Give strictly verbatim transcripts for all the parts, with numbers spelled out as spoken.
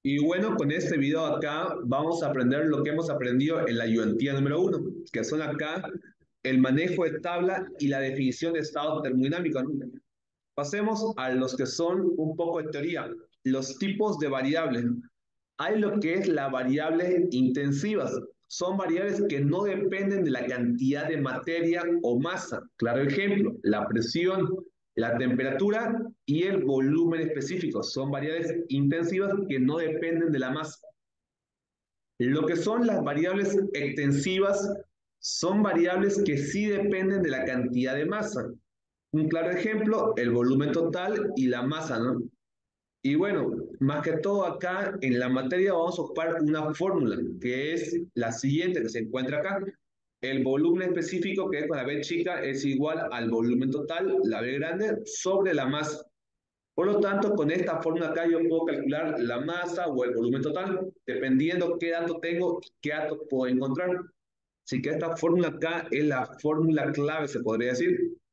Y bueno, con este video acá vamos a aprender lo que hemos aprendido en la ayudantía número uno, que son acá el manejo de tabla y la definición de estado termodinámico, ¿no? Pasemos a los que son un poco de teoría, los tipos de variables. Hay lo que es la variable intensivas. Son variables que no dependen de la cantidad de materia o masa. Claro ejemplo, la presión, la temperatura y el volumen específico. Son variables intensivas que no dependen de la masa. Lo que son las variables extensivas son variables que sí dependen de la cantidad de masa. Un claro ejemplo, el volumen total y la masa, ¿no? Y bueno, más que todo acá en la materia vamos a ocupar una fórmula, que es la siguiente que se encuentra acá. El volumen específico, que es con la B chica, es igual al volumen total, la B grande, sobre la masa. Por lo tanto, con esta fórmula acá yo puedo calcular la masa o el volumen total, dependiendo qué dato tengo y qué dato puedo encontrar. Así que esta fórmula acá es la fórmula clave, se podría decir.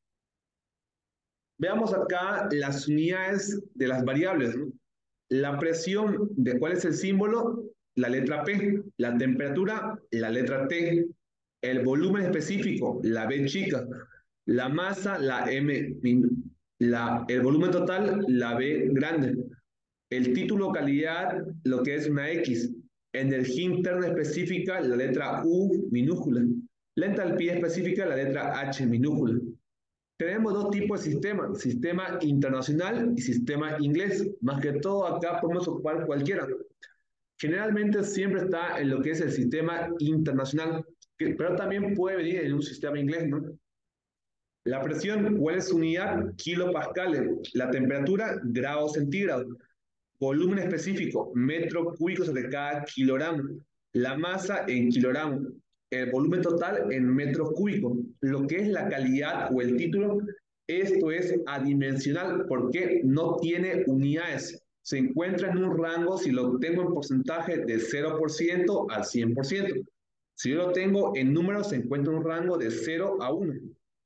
Veamos acá las unidades de las variables, ¿no? La presión, ¿de cuál es el símbolo? La letra P. La temperatura, la letra T. El volumen específico, la B chica. La masa, la M. La, el volumen total, la B grande. El título calidad, lo que es una X. Energía interna específica, la letra U minúscula. La entalpía específica, la letra H minúscula. Tenemos dos tipos de sistemas, sistema internacional y sistema inglés. Más que todo acá podemos ocupar cualquiera. Generalmente siempre está en lo que es el sistema internacional, que, pero también puede venir en un sistema inglés, ¿no? La presión, ¿cuál es su unidad? Kilopascales. La temperatura, grados centígrados. Volumen específico, metro cúbico sobre cada kilogramo. La masa en kilogramos. El volumen total en metros cúbicos. Lo que es la calidad o el título, esto es adimensional porque no tiene unidades. Se encuentra en un rango, si lo tengo en porcentaje, de cero por ciento al cien por ciento. Si yo lo tengo en números, se encuentra en un rango de cero a uno.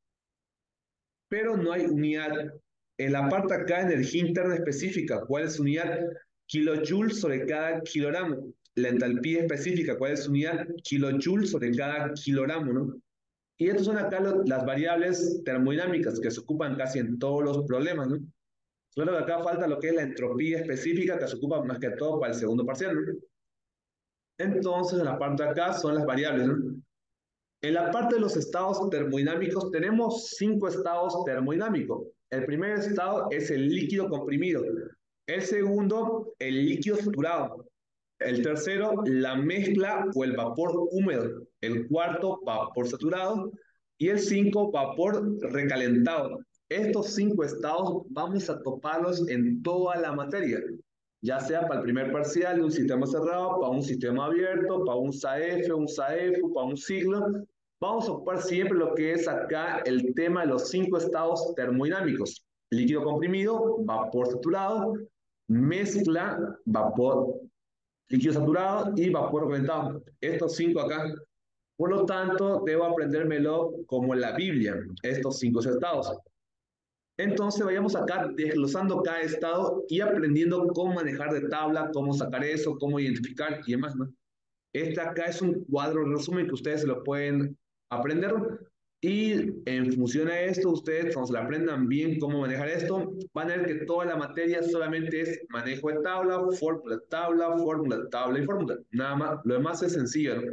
Pero no hay unidad. En la parte acá, energía interna específica, ¿cuál es su unidad? Kilojoules sobre cada kilogramo. La entalpía específica, ¿cuál es su unidad? Kilojoules sobre cada kilogramo, ¿no? Y estas son acá lo, las variables termodinámicas que se ocupan casi en todos los problemas, ¿no? Solo que acá falta lo que es la entropía específica que se ocupa más que todo para el segundo parcial, ¿no? Entonces, en la parte de acá son las variables, ¿no? En la parte de los estados termodinámicos tenemos cinco estados termodinámicos. El primer estado es el líquido comprimido. El segundo, el líquido saturado. El tercero, la mezcla o el vapor húmedo. El cuarto, vapor saturado. Y el cinco, vapor recalentado. Estos cinco estados vamos a toparlos en toda la materia, ya sea para el primer parcial de un sistema cerrado, para un sistema abierto, para un S A F, un S A F, para un siglo. Vamos a ocupar siempre lo que es acá el tema de los cinco estados termodinámicos. Líquido comprimido, vapor saturado, mezcla, vapor líquido saturado y vapor calentado. Estos cinco acá. Por lo tanto, debo aprendérmelo como en la Biblia, estos cinco estados. Entonces vayamos acá desglosando cada estado y aprendiendo cómo manejar de tabla, cómo sacar eso, cómo identificar y demás, ¿no? Este acá es un cuadro de resumen que ustedes se lo pueden aprender y en función a esto, ustedes cuando se lo aprendan bien cómo manejar esto, van a ver que toda la materia solamente es manejo de tabla, fórmula de tabla, fórmula de tabla y fórmula. Nada más, lo demás es sencillo, ¿no?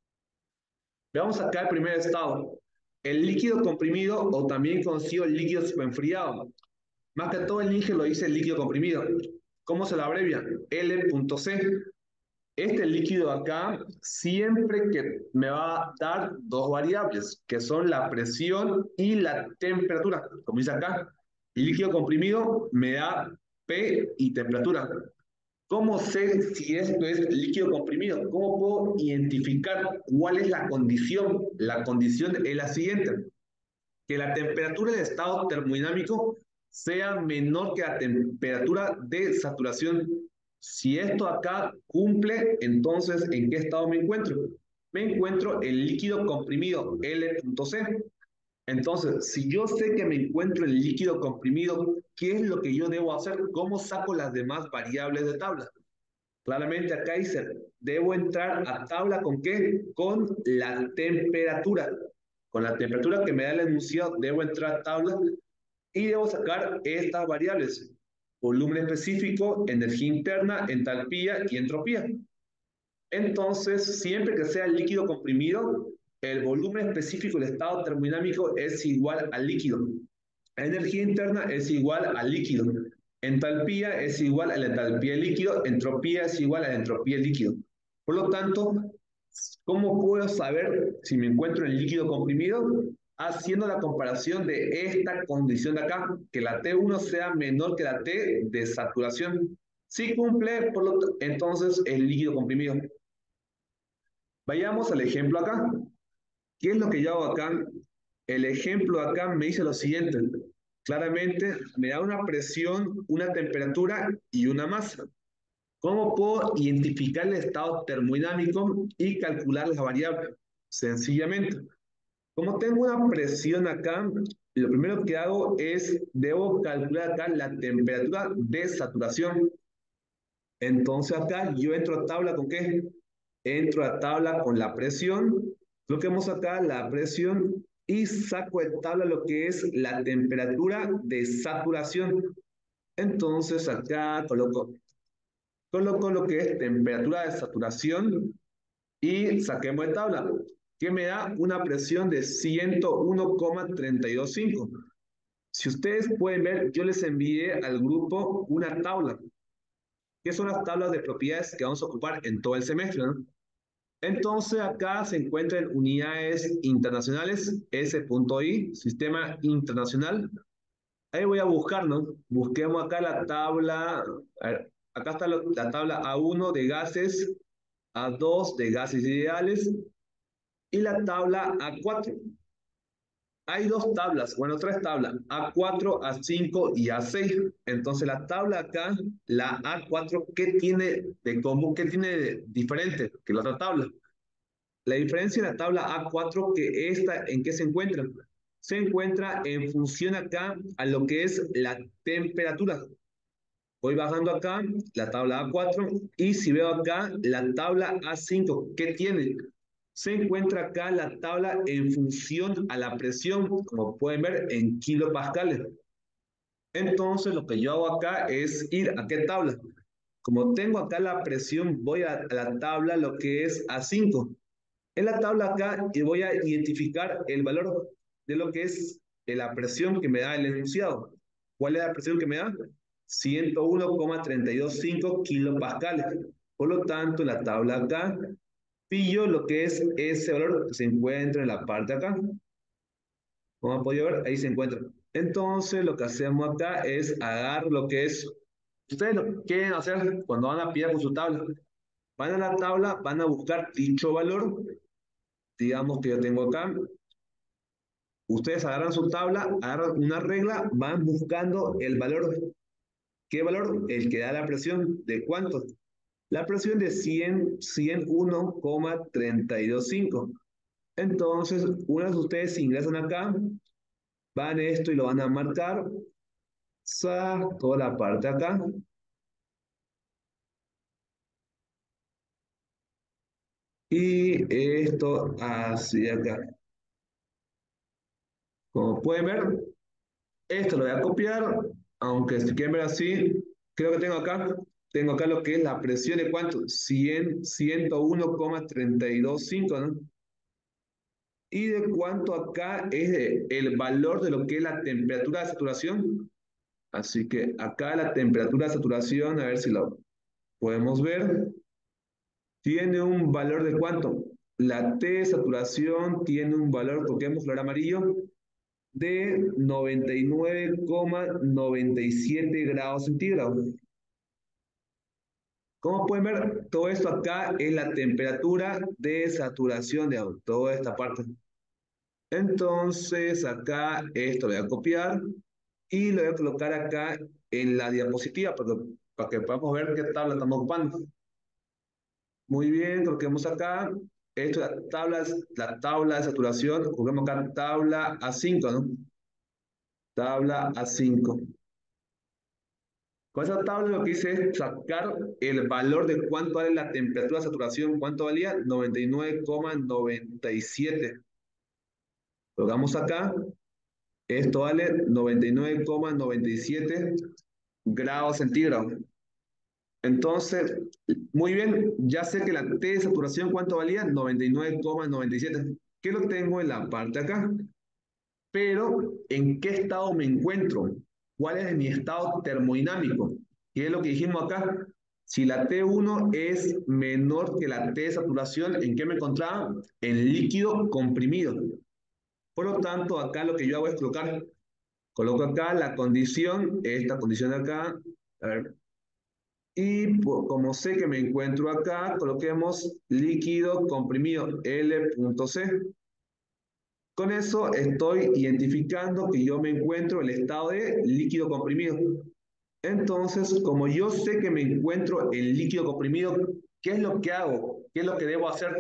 Veamos acá el primer estado. El líquido comprimido o también conocido líquido superenfriado. Más que todo el Inge lo dice líquido comprimido. ¿Cómo se lo abrevia? L.C. Este líquido acá siempre que me va a dar dos variables, que son la presión y la temperatura. Como dice acá, líquido comprimido me da P y temperatura. ¿Cómo sé si esto es líquido comprimido? ¿Cómo puedo identificar cuál es la condición? La condición es la siguiente: que la temperatura del estado termodinámico sea menor que la temperatura de saturación. Si esto acá cumple, entonces, ¿en qué estado me encuentro? Me encuentro en líquido comprimido, L.C. Entonces, si yo sé que me encuentro en líquido comprimido, ¿qué es lo que yo debo hacer? ¿Cómo saco las demás variables de tabla? Claramente acá dice, debo entrar a tabla ¿con qué? Con la temperatura. Con la temperatura que me da el enunciado, debo entrar a tabla y debo sacar estas variables. Volumen específico, energía interna, entalpía y entropía. Entonces, siempre que sea líquido comprimido, el volumen específico del estado termodinámico es igual al líquido. Energía interna es igual al líquido. Entalpía es igual a la entalpía del líquido. Entropía es igual a la entropía del líquido. Por lo tanto, ¿cómo puedo saber si me encuentro en líquido comprimido? Haciendo la comparación de esta condición de acá, que la T uno sea menor que la T de saturación. Si cumple, por lo entonces es líquido comprimido. Vayamos al ejemplo acá. ¿Qué es lo que yo hago acá? El ejemplo acá me dice lo siguiente. Claramente me da una presión, una temperatura y una masa. ¿Cómo puedo identificar el estado termodinámico y calcular las variables? Sencillamente, como tengo una presión acá, lo primero que hago es, debo calcular acá la temperatura de saturación. Entonces acá yo entro a tabla ¿con qué? Entro a tabla con la presión, coloquemos acá la presión y saco de tabla lo que es la temperatura de saturación. Entonces acá coloco, coloco lo que es temperatura de saturación y saquemos de tabla, que me da una presión de ciento uno coma treinta y dos cinco. Si ustedes pueden ver, yo les envié al grupo una tabla, que son las tablas de propiedades que vamos a ocupar en todo el semestre, ¿no? Entonces acá se encuentran unidades internacionales, S.I, sistema internacional. Ahí voy a buscar, ¿no? Busquemos acá la tabla, a ver, acá está lo- la tabla A uno de gases, A dos de gases ideales y la tabla A cuatro. Hay dos tablas, bueno, tres tablas, A cuatro, A cinco y A seis. Entonces la tabla acá, la A cuatro, ¿qué tiene de común, qué tiene de diferente que la otra tabla? La diferencia en la tabla A cuatro que esta, ¿en qué se encuentra? Se encuentra en función acá a lo que es la temperatura. Voy bajando acá la tabla A cuatro y si veo acá la tabla A cinco, ¿qué tiene? Se encuentra acá la tabla en función a la presión, como pueden ver, en kilopascales. Entonces lo que yo hago acá es ir a qué tabla. Como tengo acá la presión, voy a, a la tabla lo que es A cinco. En la tabla acá y voy a identificar el valor de lo que es la presión que me da el enunciado. ¿Cuál es la presión que me da? ciento uno coma treinta y dos cinco kilopascales. Por lo tanto, en la tabla acá, pillo lo que es ese valor que se encuentra en la parte acá. Como han podido ver, ahí se encuentra. Entonces, lo que hacemos acá es agarrar lo que es. Ustedes lo que quieren hacer cuando van a pillar con su tabla. Van a la tabla, van a buscar dicho valor. Digamos que yo tengo acá. Ustedes agarran su tabla, agarran una regla, van buscando el valor. ¿Qué valor? El que da la presión. ¿De cuánto? La presión de cien, ciento uno coma treinta y dos cinco. Entonces, una vez ustedes ingresan acá, van esto y lo van a marcar. Sa, toda la parte acá. Y esto hacia acá. Como pueden ver, esto lo voy a copiar, aunque si quieren ver así, creo que tengo acá, tengo acá lo que es la presión de cuánto, cien, ciento uno coma treinta y dos cinco, ¿no? Y de cuánto acá es de- el valor de lo que es la temperatura de saturación. Así que acá la temperatura de saturación, a ver si lo podemos ver, tiene un valor de cuánto. La T de saturación tiene un valor, toquemos color amarillo, de noventa y nueve coma noventa y siete grados centígrados. Como pueden ver, todo esto acá es la temperatura de saturación de agua, toda esta parte. Entonces, acá esto lo voy a copiar y lo voy a colocar acá en la diapositiva para que, para que podamos ver qué tabla estamos ocupando. Muy bien, coloquemos acá. Esto es la tabla, la tabla de saturación. Coloquemos acá tabla A cinco, ¿no? Tabla A cinco. Con esa tabla lo que hice es sacar el valor de cuánto vale la temperatura de saturación. ¿Cuánto valía? noventa y nueve coma noventa y siete. Colocamos acá. Esto vale noventa y nueve coma noventa y siete grados centígrados. Entonces, muy bien, ya sé que la T de saturación, ¿cuánto valía? noventa y nueve coma noventa y siete. ¿Qué lo tengo en la parte de acá? Pero, ¿en qué estado me encuentro? ¿Cuál es mi estado termodinámico? ¿Qué es lo que dijimos acá? Si la T uno es menor que la T de saturación, ¿en qué me encontraba? En líquido comprimido. Por lo tanto, acá lo que yo hago es colocar, coloco acá la condición, esta condición de acá, a ver, y por- como sé que me encuentro acá, coloquemos líquido comprimido L.C. Con eso estoy identificando que yo me encuentro en el estado de líquido comprimido. Entonces, como yo sé que me encuentro en líquido comprimido, ¿qué es lo que hago? ¿Qué es lo que debo hacer?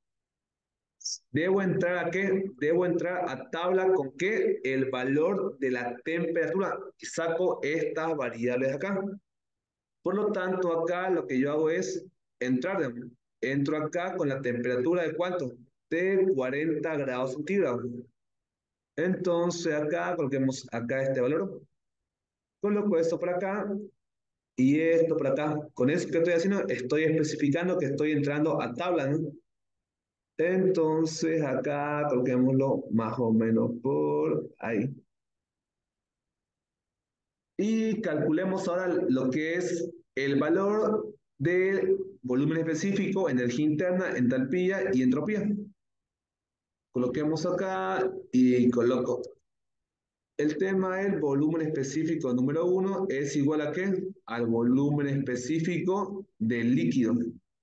Debo entrar a qué? Debo entrar a tabla con qué? El valor de la temperatura. Y saco estas variables acá. Por lo tanto, acá lo que yo hago es entrar. Entro acá con la temperatura de cuánto? De cuarenta grados centígrados. Entonces acá coloquemos acá este valor. Coloco esto por acá y esto por acá. Con eso que estoy haciendo, estoy especificando que estoy entrando a tabla, ¿no? Entonces acá coloquémoslo más o menos por ahí. Y calculemos ahora lo que es el valor del volumen específico, energía interna, entalpía y entropía. Coloquemos acá y coloco. El tema del volumen específico número uno es igual a ¿qué? Al volumen específico del líquido.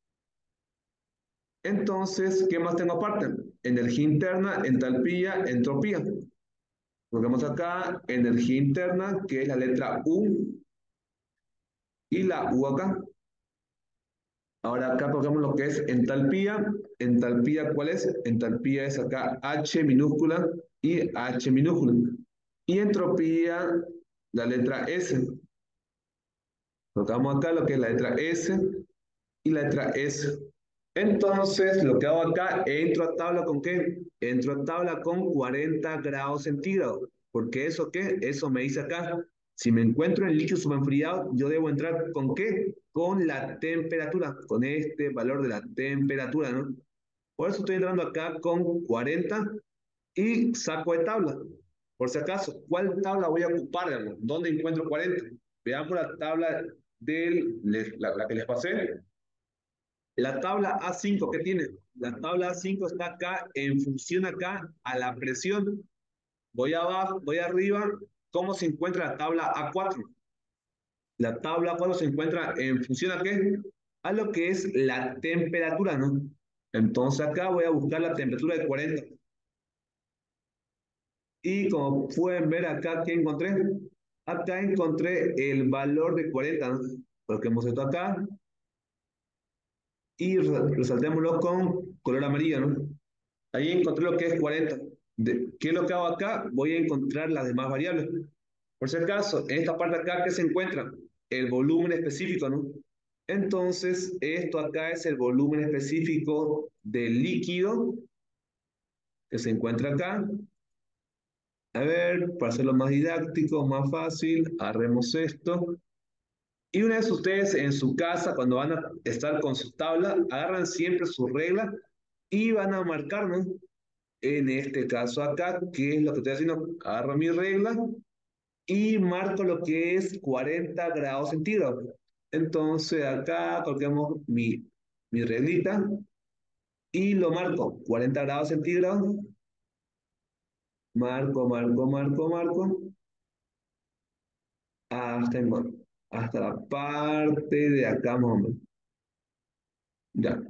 Entonces, ¿qué más tengo aparte? Energía interna, entalpía, entropía. Coloquemos acá energía interna, que es la letra U, y la U acá. Ahora acá colocamos lo que es entalpía. Entalpía, ¿cuál es? Entalpía es acá H minúscula y H minúscula. Y entropía, la letra S. Colocamos acá lo que es la letra S y la letra S. Entonces, lo que hago acá, entro a tabla con ¿qué? Entro a tabla con cuarenta grados centígrados. Porque eso ¿qué? Eso me dice acá. Si me encuentro en líquido subenfriado, yo debo entrar con ¿qué? Con la temperatura, con este valor de la temperatura, ¿no? Por eso estoy entrando acá con cuarenta y saco de tabla. Por si acaso, ¿cuál tabla voy a ocupar, digamos? ¿Dónde encuentro cuarenta? Veamos la tabla de la, la que les pasé. La tabla A cinco, ¿qué tiene? La tabla A cinco está acá en función acá a la presión. Voy abajo, voy arriba. ¿Cómo se encuentra la tabla A cuatro? La tabla A cuatro se encuentra en función a qué? A lo que es la temperatura, ¿no? Entonces acá voy a buscar la temperatura de cuarenta. Y como pueden ver acá, ¿qué encontré? Acá encontré el valor de cuarenta, ¿no? Coloquemos esto acá y resaltémoslo con color amarillo, ¿no? Ahí encontré lo que es cuarenta. De, ¿qué es lo que hago acá? Voy a encontrar las demás variables. Por si acaso, en esta parte acá, ¿qué se encuentra? El volumen específico, ¿no? Entonces, esto acá es el volumen específico del líquido que se encuentra acá. A ver, para hacerlo más didáctico, más fácil, agarremos esto. Y una vez ustedes en su casa, cuando van a estar con su tabla, agarran siempre su regla y van a marcar, ¿no? En este caso acá, ¿qué es lo que estoy haciendo? Agarro mi regla y marco lo que es cuarenta grados centígrados. Entonces acá colocamos mi, mi reglita y lo marco cuarenta grados centígrados. Marco, marco, marco, marco. Hasta, en- hasta la parte de acá, más o menos. Ya.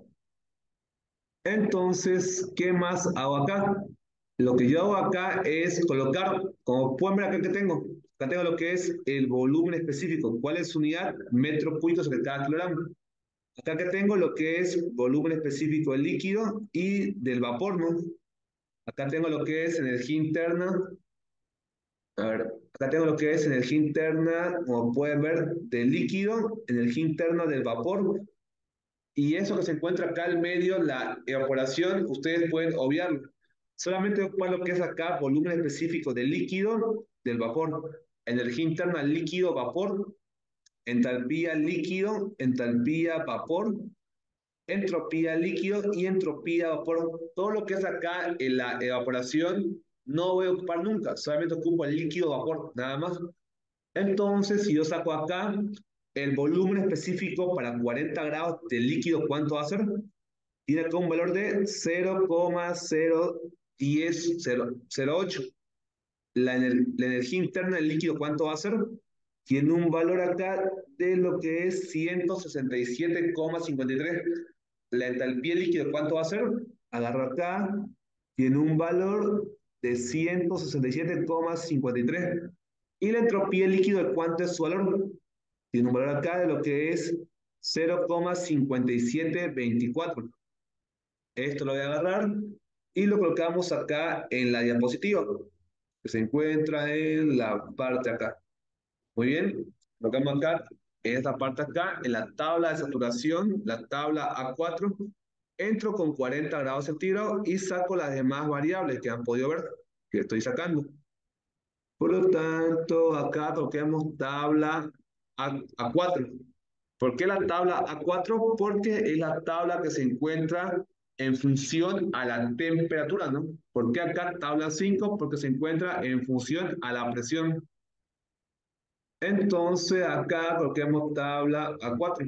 Entonces, ¿qué más hago acá? Lo que yo hago acá es colocar, como pueden ver acá que tengo, acá tengo lo que es el volumen específico. ¿Cuál es su unidad? Metros cúbicos sobre cada kilogramo. Acá que tengo lo que es volumen específico del líquido y del vapor, ¿no? Acá tengo lo que es energía interna. A ver, Acá tengo lo que es energía interna, como pueden ver, del líquido, energía interna del vapor. Y eso que se encuentra acá al medio, la evaporación, ustedes pueden obviarlo. Solamente ocupar lo que es acá, volumen específico del líquido, del vapor. Energía interna, líquido, vapor. Entalpía, líquido, entalpía, vapor. Entropía, líquido y entropía, vapor. Todo lo que es acá en la evaporación no voy a ocupar nunca. Solamente ocupo el líquido, vapor, nada más. Entonces, si yo saco acá el volumen específico para cuarenta grados de líquido, ¿cuánto va a ser? Tiene acá un valor de cero coma cero uno cero ocho. La, ener- la energía interna del líquido, ¿cuánto va a ser? Tiene un valor acá de lo que es ciento sesenta y siete coma cincuenta y tres. La entalpía del líquido, ¿cuánto va a ser? Agarro acá, tiene un valor de ciento sesenta y siete coma cincuenta y tres. Y la entropía del líquido, ¿de cuánto es su valor? Tiene un valor acá de lo que es cero coma cincuenta y siete veinticuatro. Esto lo voy a agarrar y lo colocamos acá en la diapositiva, que se encuentra en la parte acá. Muy bien, colocamos acá, en esta parte acá, en la tabla de saturación, la tabla A cuatro, entro con cuarenta grados centígrados y saco las demás variables que han podido ver, que estoy sacando. Por lo tanto, acá toquemos tabla A, A4. ¿Por qué la tabla A cuatro? Porque es la tabla que se encuentra en función a la temperatura, ¿no? ¿Por qué acá tabla cinco? Porque se encuentra en función a la presión. Entonces, acá coloquemos tabla A cuatro.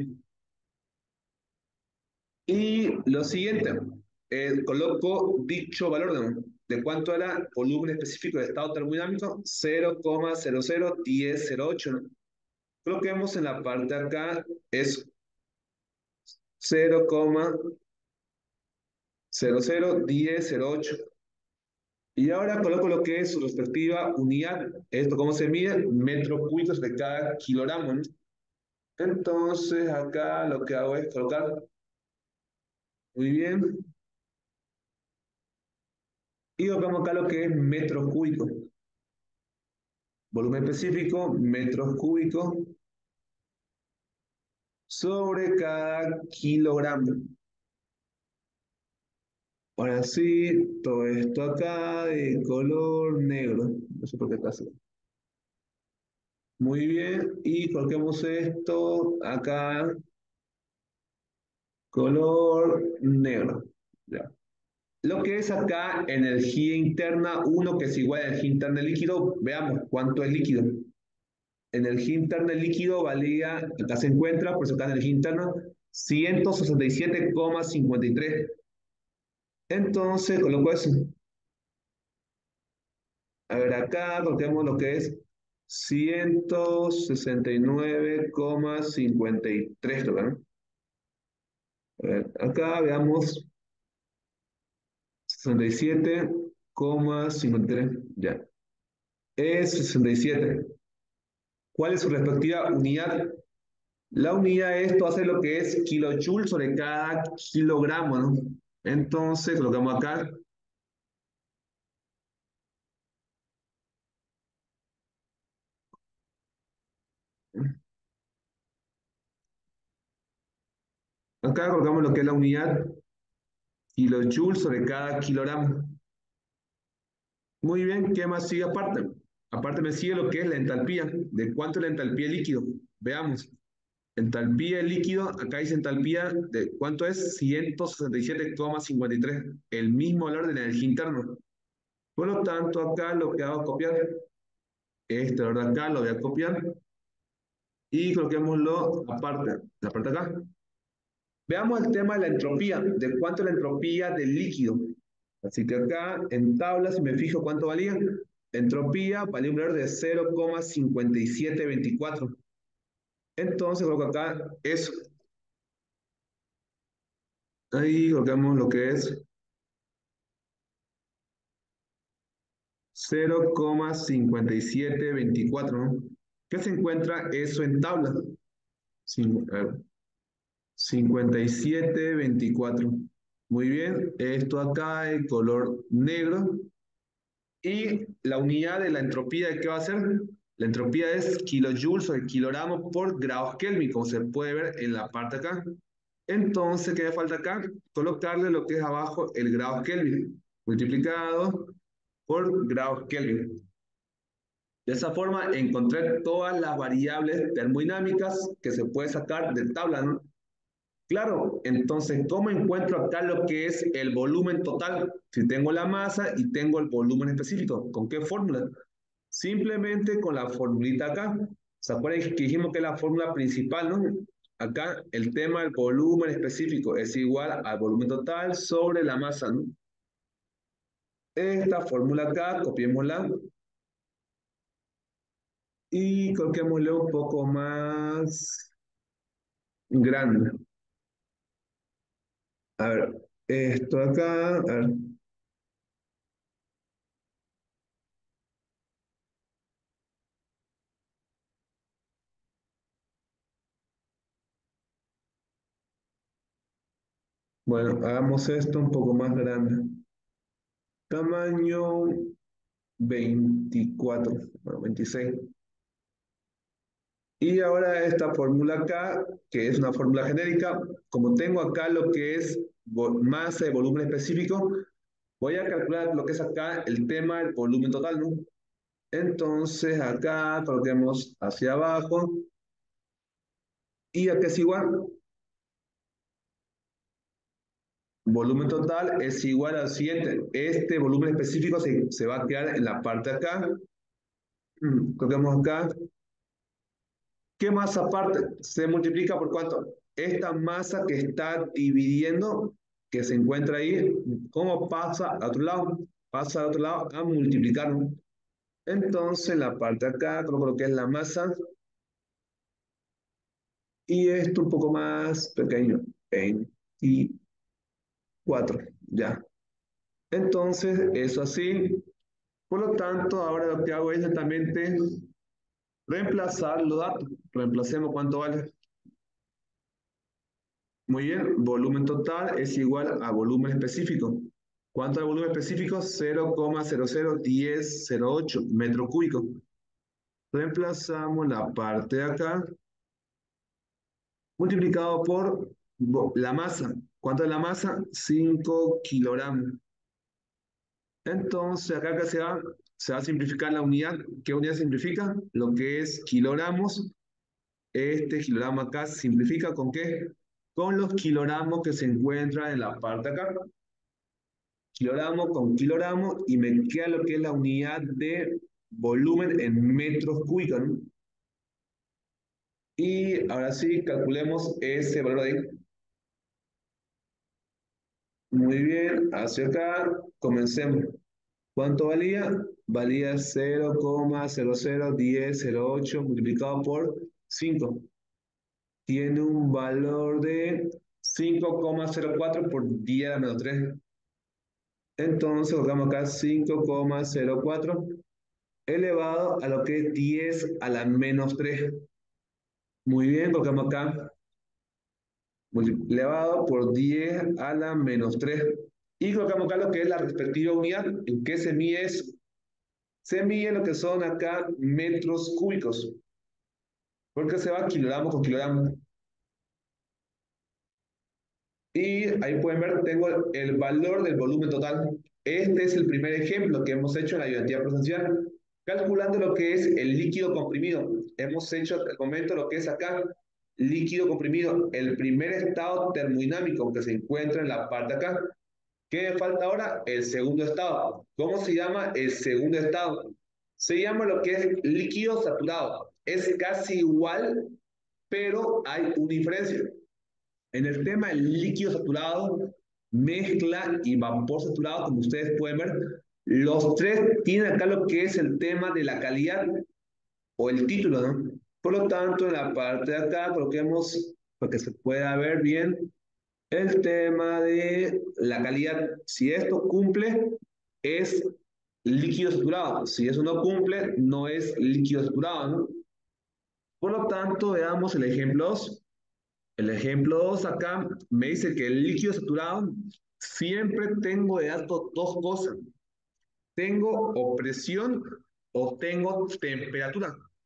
Y lo siguiente, eh, coloco dicho valor de, de cuánto era volumen específico de estado termodinámico, cero coma cero cero uno cero cero ocho, ¿no? Coloquemos en la parte de acá, es cero coma cero cero uno cero cero ocho. Y ahora coloco lo que es su respectiva unidad. ¿Esto cómo se mide? Metros cúbicos de cada kilogramo, ¿no? Entonces acá lo que hago es colocar, muy bien, y colocamos acá lo que es metros cúbicos. Volumen específico, metros cúbicos sobre cada kilogramo. Ahora sí, todo esto acá de color negro. No sé por qué está así. Muy bien, y coloquemos esto acá, color negro. Ya. Lo que es acá energía interna uno, que es igual a energía interna del líquido, veamos cuánto es líquido. Energía interna del líquido valía, acá se encuentra, por eso acá energía interna, ciento sesenta y siete coma cincuenta y tres. Entonces, coloco eso. A ver, acá coloquemos lo que es ciento sesenta y nueve coma cincuenta y tres, ¿no? A ver, acá veamos sesenta y siete coma cincuenta y tres, ya. Es sesenta y siete. ¿Cuál es su respectiva unidad? La unidad de esto hace lo que es kilojoule sobre cada kilogramo, ¿no? Entonces, colocamos acá. Acá colocamos lo que es la unidad kilojoule sobre cada kilogramo. Muy bien, ¿qué más sigue aparte? Aparte me sigue lo que es la entalpía. ¿De cuánto es la entalpía líquido? Veamos. Entalpía líquido, acá dice entalpía, ¿de cuánto es? ciento sesenta y siete coma cincuenta y tres, el mismo valor de la energía interna. Por lo tanto, acá lo que hago es copiar. Este valor de acá lo voy a copiar y coloquémoslo aparte, la parte de acá. Veamos el tema de la entropía, de cuánto es la entropía del líquido. Así que acá en tabla, si me fijo cuánto valía, entropía valía un valor de cero coma cincuenta y siete veinticuatro. Entonces coloco acá eso. Ahí colocamos lo que es cero coma cincuenta y siete veinticuatro, ¿no? ¿Qué se encuentra eso en tabla? Cin- a ver, cincuenta y siete veinticuatro. Muy bien, esto acá en color negro. Y la unidad de la entropía, ¿de qué va a ser? La entropía es kilojoules o kilogramos por grados Kelvin, como se puede ver en la parte acá. Entonces, ¿qué me falta acá? Colocarle lo que es abajo el grado Kelvin, multiplicado por grados Kelvin. De esa forma encontré todas las variables termodinámicas que se puede sacar de tabla, ¿no? Claro, entonces, ¿cómo encuentro acá lo que es el volumen total? Si tengo la masa y tengo el volumen específico, ¿con qué fórmula? Simplemente con la formulita acá. ¿Se acuerdan que dijimos que es la fórmula principal, no? Acá el tema del volumen específico es igual al volumen total sobre la masa, ¿no? Esta fórmula acá, copiémosla y coloquémosle un poco más grande. A ver, esto acá, a ver. Bueno, hagamos esto un poco más grande. Tamaño veinticuatro, bueno, veintiséis. Y ahora esta fórmula acá, que es una fórmula genérica, como tengo acá lo que es masa de volumen específico, voy a calcular lo que es acá el tema del volumen total, ¿no? Entonces acá coloquemos hacia abajo y acá es igual. Volumen total es igual al siguiente. Este volumen específico se, se va a quedar en la parte de acá. Mm, Coloquemos acá. ¿Qué masa aparte? Se multiplica por cuánto. Esta masa que está dividiendo, que se encuentra ahí, ¿cómo pasa al otro lado? Pasa al otro lado a multiplicar. Entonces, la parte de acá, coloco lo que es la masa, y esto un poco más pequeño, veinticuatro, ya. Entonces, eso así. Por lo tanto, ahora lo que hago es directamente reemplazar los datos. Reemplacemos cuánto vale. Muy bien, volumen total es igual a volumen específico. ¿Cuánto es el volumen específico? cero coma cero cero uno cero cero ocho metros cúbicos. Reemplazamos la parte de acá multiplicado por la masa. ¿Cuánto es la masa? cinco kilogramos. Entonces, acá que se va, se va a simplificar la unidad. ¿Qué unidad simplifica? Lo que es kilogramos. Este kilogramo acá se simplifica ¿con qué? Con los kilogramos que se encuentran en la parte de acá. Kilogramo con kilogramo y me queda lo que es la unidad de volumen en metros cúbicos, ¿no? Y ahora sí, calculemos ese valor ahí. Muy bien, hacia acá, comencemos. ¿Cuánto valía? Valía cero coma cero cero uno cero cero ocho multiplicado por cinco. Tiene un valor de cinco coma cero cuatro por diez a la menos tres. Entonces, colocamos acá cinco coma cero cuatro elevado a lo que es diez a la menos tres. Muy bien, colocamos acá elevado por diez a la menos tres. Y colocamos acá lo que es la respectiva unidad. ¿En qué se mide eso? Se mide lo que son acá metros cúbicos. Porque se va kilogramos con kilogramos. Y ahí pueden ver, tengo el valor del volumen total. Este es el primer ejemplo que hemos hecho en la ayudantía presencial, calculando lo que es el líquido comprimido. Hemos hecho hasta el momento lo que es acá, líquido comprimido, el primer estado termodinámico que se encuentra en la parte de acá. ¿Qué me falta ahora? El segundo estado. ¿Cómo se llama el segundo estado? Se llama lo que es líquido saturado. Es casi igual, pero hay una diferencia. En el tema del líquido saturado, mezcla y vapor saturado, como ustedes pueden ver, los tres tienen acá lo que es el tema de la calidad o el título, ¿no? Por lo tanto, en la parte de acá coloquemos, para que se pueda ver bien, el tema de la calidad. Si esto cumple, es líquido saturado. Si eso no cumple, no es líquido saturado, ¿no? Por lo tanto, veamos el ejemplo dos. El ejemplo dos acá me dice que el líquido saturado siempre tengo de datos dos cosas. Tengo o presión o tengo temperatura.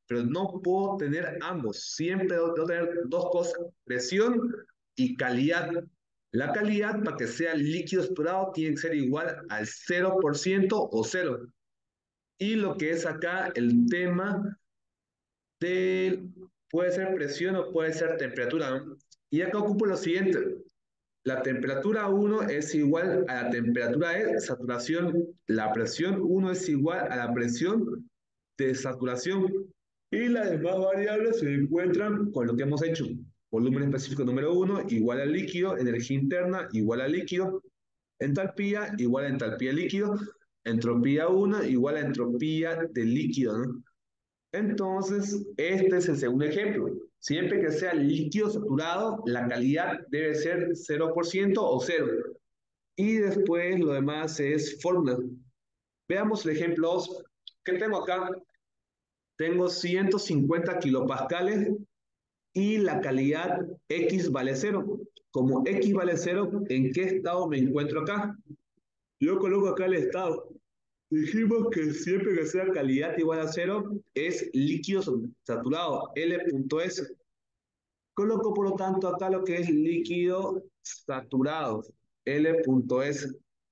pero no puedo tener ambos. Siempre debo, debo tener dos cosas, presión y calidad. La calidad, para que sea líquido estructurado, tiene que ser igual al cero por ciento o cero. Y lo que es acá el tema del, puede ser presión o puede ser temperatura, ¿no? Y acá ocupo lo siguiente. La temperatura uno es igual a la temperatura de saturación. La presión uno es igual a la presión de saturación. Y las demás variables se encuentran con lo que hemos hecho. Volumen específico número uno igual al líquido, energía interna igual al líquido, entalpía igual a entalpía líquido, entropía uno igual a entropía del líquido, ¿no? Entonces, este es el segundo ejemplo. Siempre que sea líquido saturado, la calidad debe ser cero por ciento o cero. Y después lo demás es fórmula. Veamos el ejemplo dos. ¿Qué tengo acá? Tengo ciento cincuenta kilopascales y la calidad X vale cero. Como X vale cero, ¿en qué estado me encuentro acá? Yo coloco acá el estado. Dijimos que siempre que sea calidad igual a cero es líquido saturado, L.S. Coloco por lo tanto acá lo que es líquido saturado, L.S.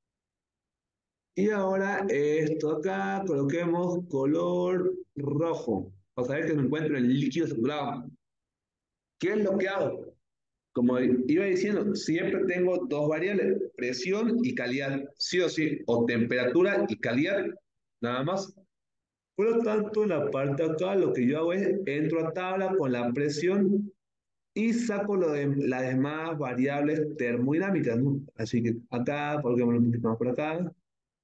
Y ahora esto acá coloquemos color rojo para saber que me encuentro en líquido saturado. ¿Qué es lo que hago? Como iba diciendo, siempre tengo dos variables, presión y calidad, sí o sí, o temperatura y calidad, nada más. Por lo tanto, en la parte de acá, lo que yo hago es, entro a tabla con la presión y saco lo de, las demás variables termodinámicas, ¿no? Así que acá, porque me lo multiplicamos por acá,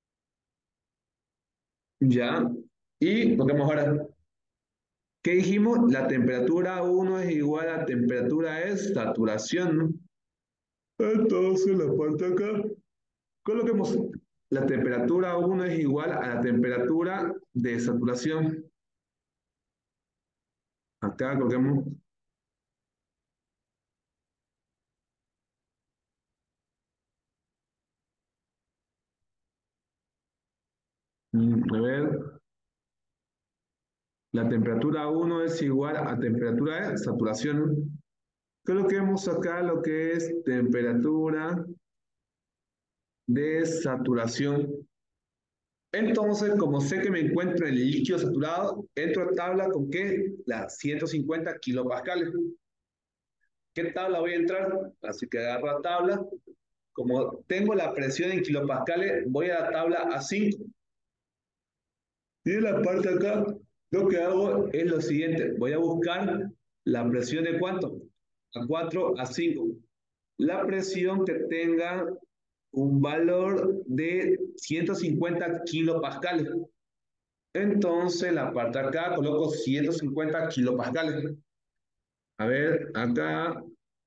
ya. Y coloquemos ahora, ¿qué dijimos? La temperatura uno es igual a temperatura es saturación, ¿no? Entonces, la parte de acá, coloquemos, la temperatura uno es igual a la temperatura de saturación. Acá coloquemos, mm, a ver, la temperatura uno es igual a temperatura de saturación. Coloquemos acá lo que es temperatura de saturación. Entonces, como sé que me encuentro en el líquido saturado, entro a tabla con qué? Las ciento cincuenta kilopascales. ¿Qué tabla voy a entrar? Así que agarro la tabla. Como tengo la presión en kilopascales, voy a la tabla A cinco. Y en la parte de acá, lo que hago es lo siguiente. Voy a buscar la presión de cuánto? A cuatro, a cinco. La presión que tenga un valor de ciento cincuenta kilopascales. Entonces, la parte de acá coloco ciento cincuenta kilopascales. A ver, acá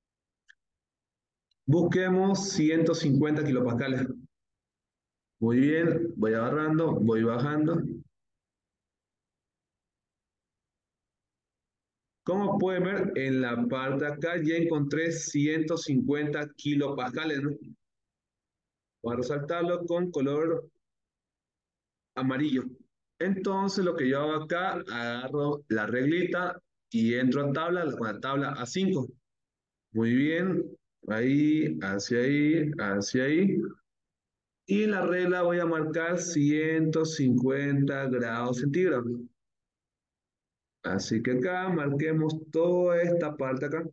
busquemos ciento cincuenta kilopascales. Muy bien, voy agarrando, voy bajando. Como pueden ver, en la parte de acá ya encontré ciento cincuenta kilopascales, ¿no? Voy a resaltarlo con color amarillo. Entonces, lo que yo hago acá, agarro la reglita y entro a tabla, con la tabla A cinco. Muy bien, ahí, hacia ahí, hacia ahí. Y en la regla voy a marcar ciento cincuenta grados centígrados. Así que acá marquemos toda esta parte acá.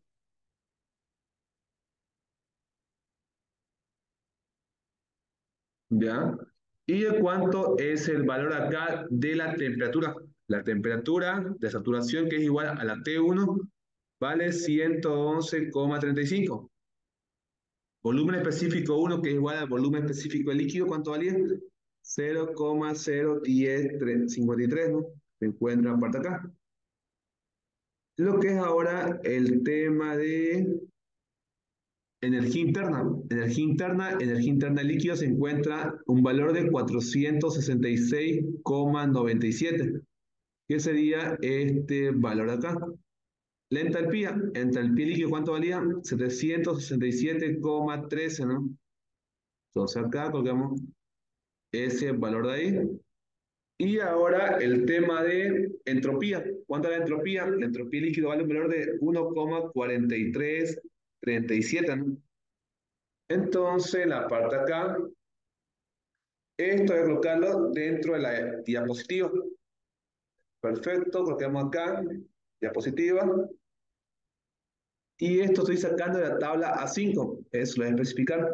¿Ya? ¿Y de cuánto es el valor acá de la temperatura? La temperatura de saturación, que es igual a la T uno, vale ciento once coma treinta y cinco. Volumen específico uno, que es igual al volumen específico del líquido, ¿cuánto valía? cero coma cero uno cero cincuenta y tres, ¿no? Se encuentra aparte acá. Lo que es ahora el tema de energía interna. Energía interna, energía interna líquida se encuentra un valor de cuatrocientos sesenta y seis coma noventa y siete. ¿Qué sería este valor acá? La entalpía, entalpía líquido, ¿cuánto valía? setecientos sesenta y siete coma trece, ¿no? Entonces acá colgamos ese valor de ahí. Y ahora el tema de entropía. ¿Cuánto es la entropía? La entropía líquido vale un valor de uno coma cuatro tres tres siete, ¿no? Entonces, la parte acá, esto hay que colocarlo dentro de la diapositiva. Perfecto, colocamos acá, diapositiva. Y esto estoy sacando de la tabla A cinco. Eso lo voy a especificar.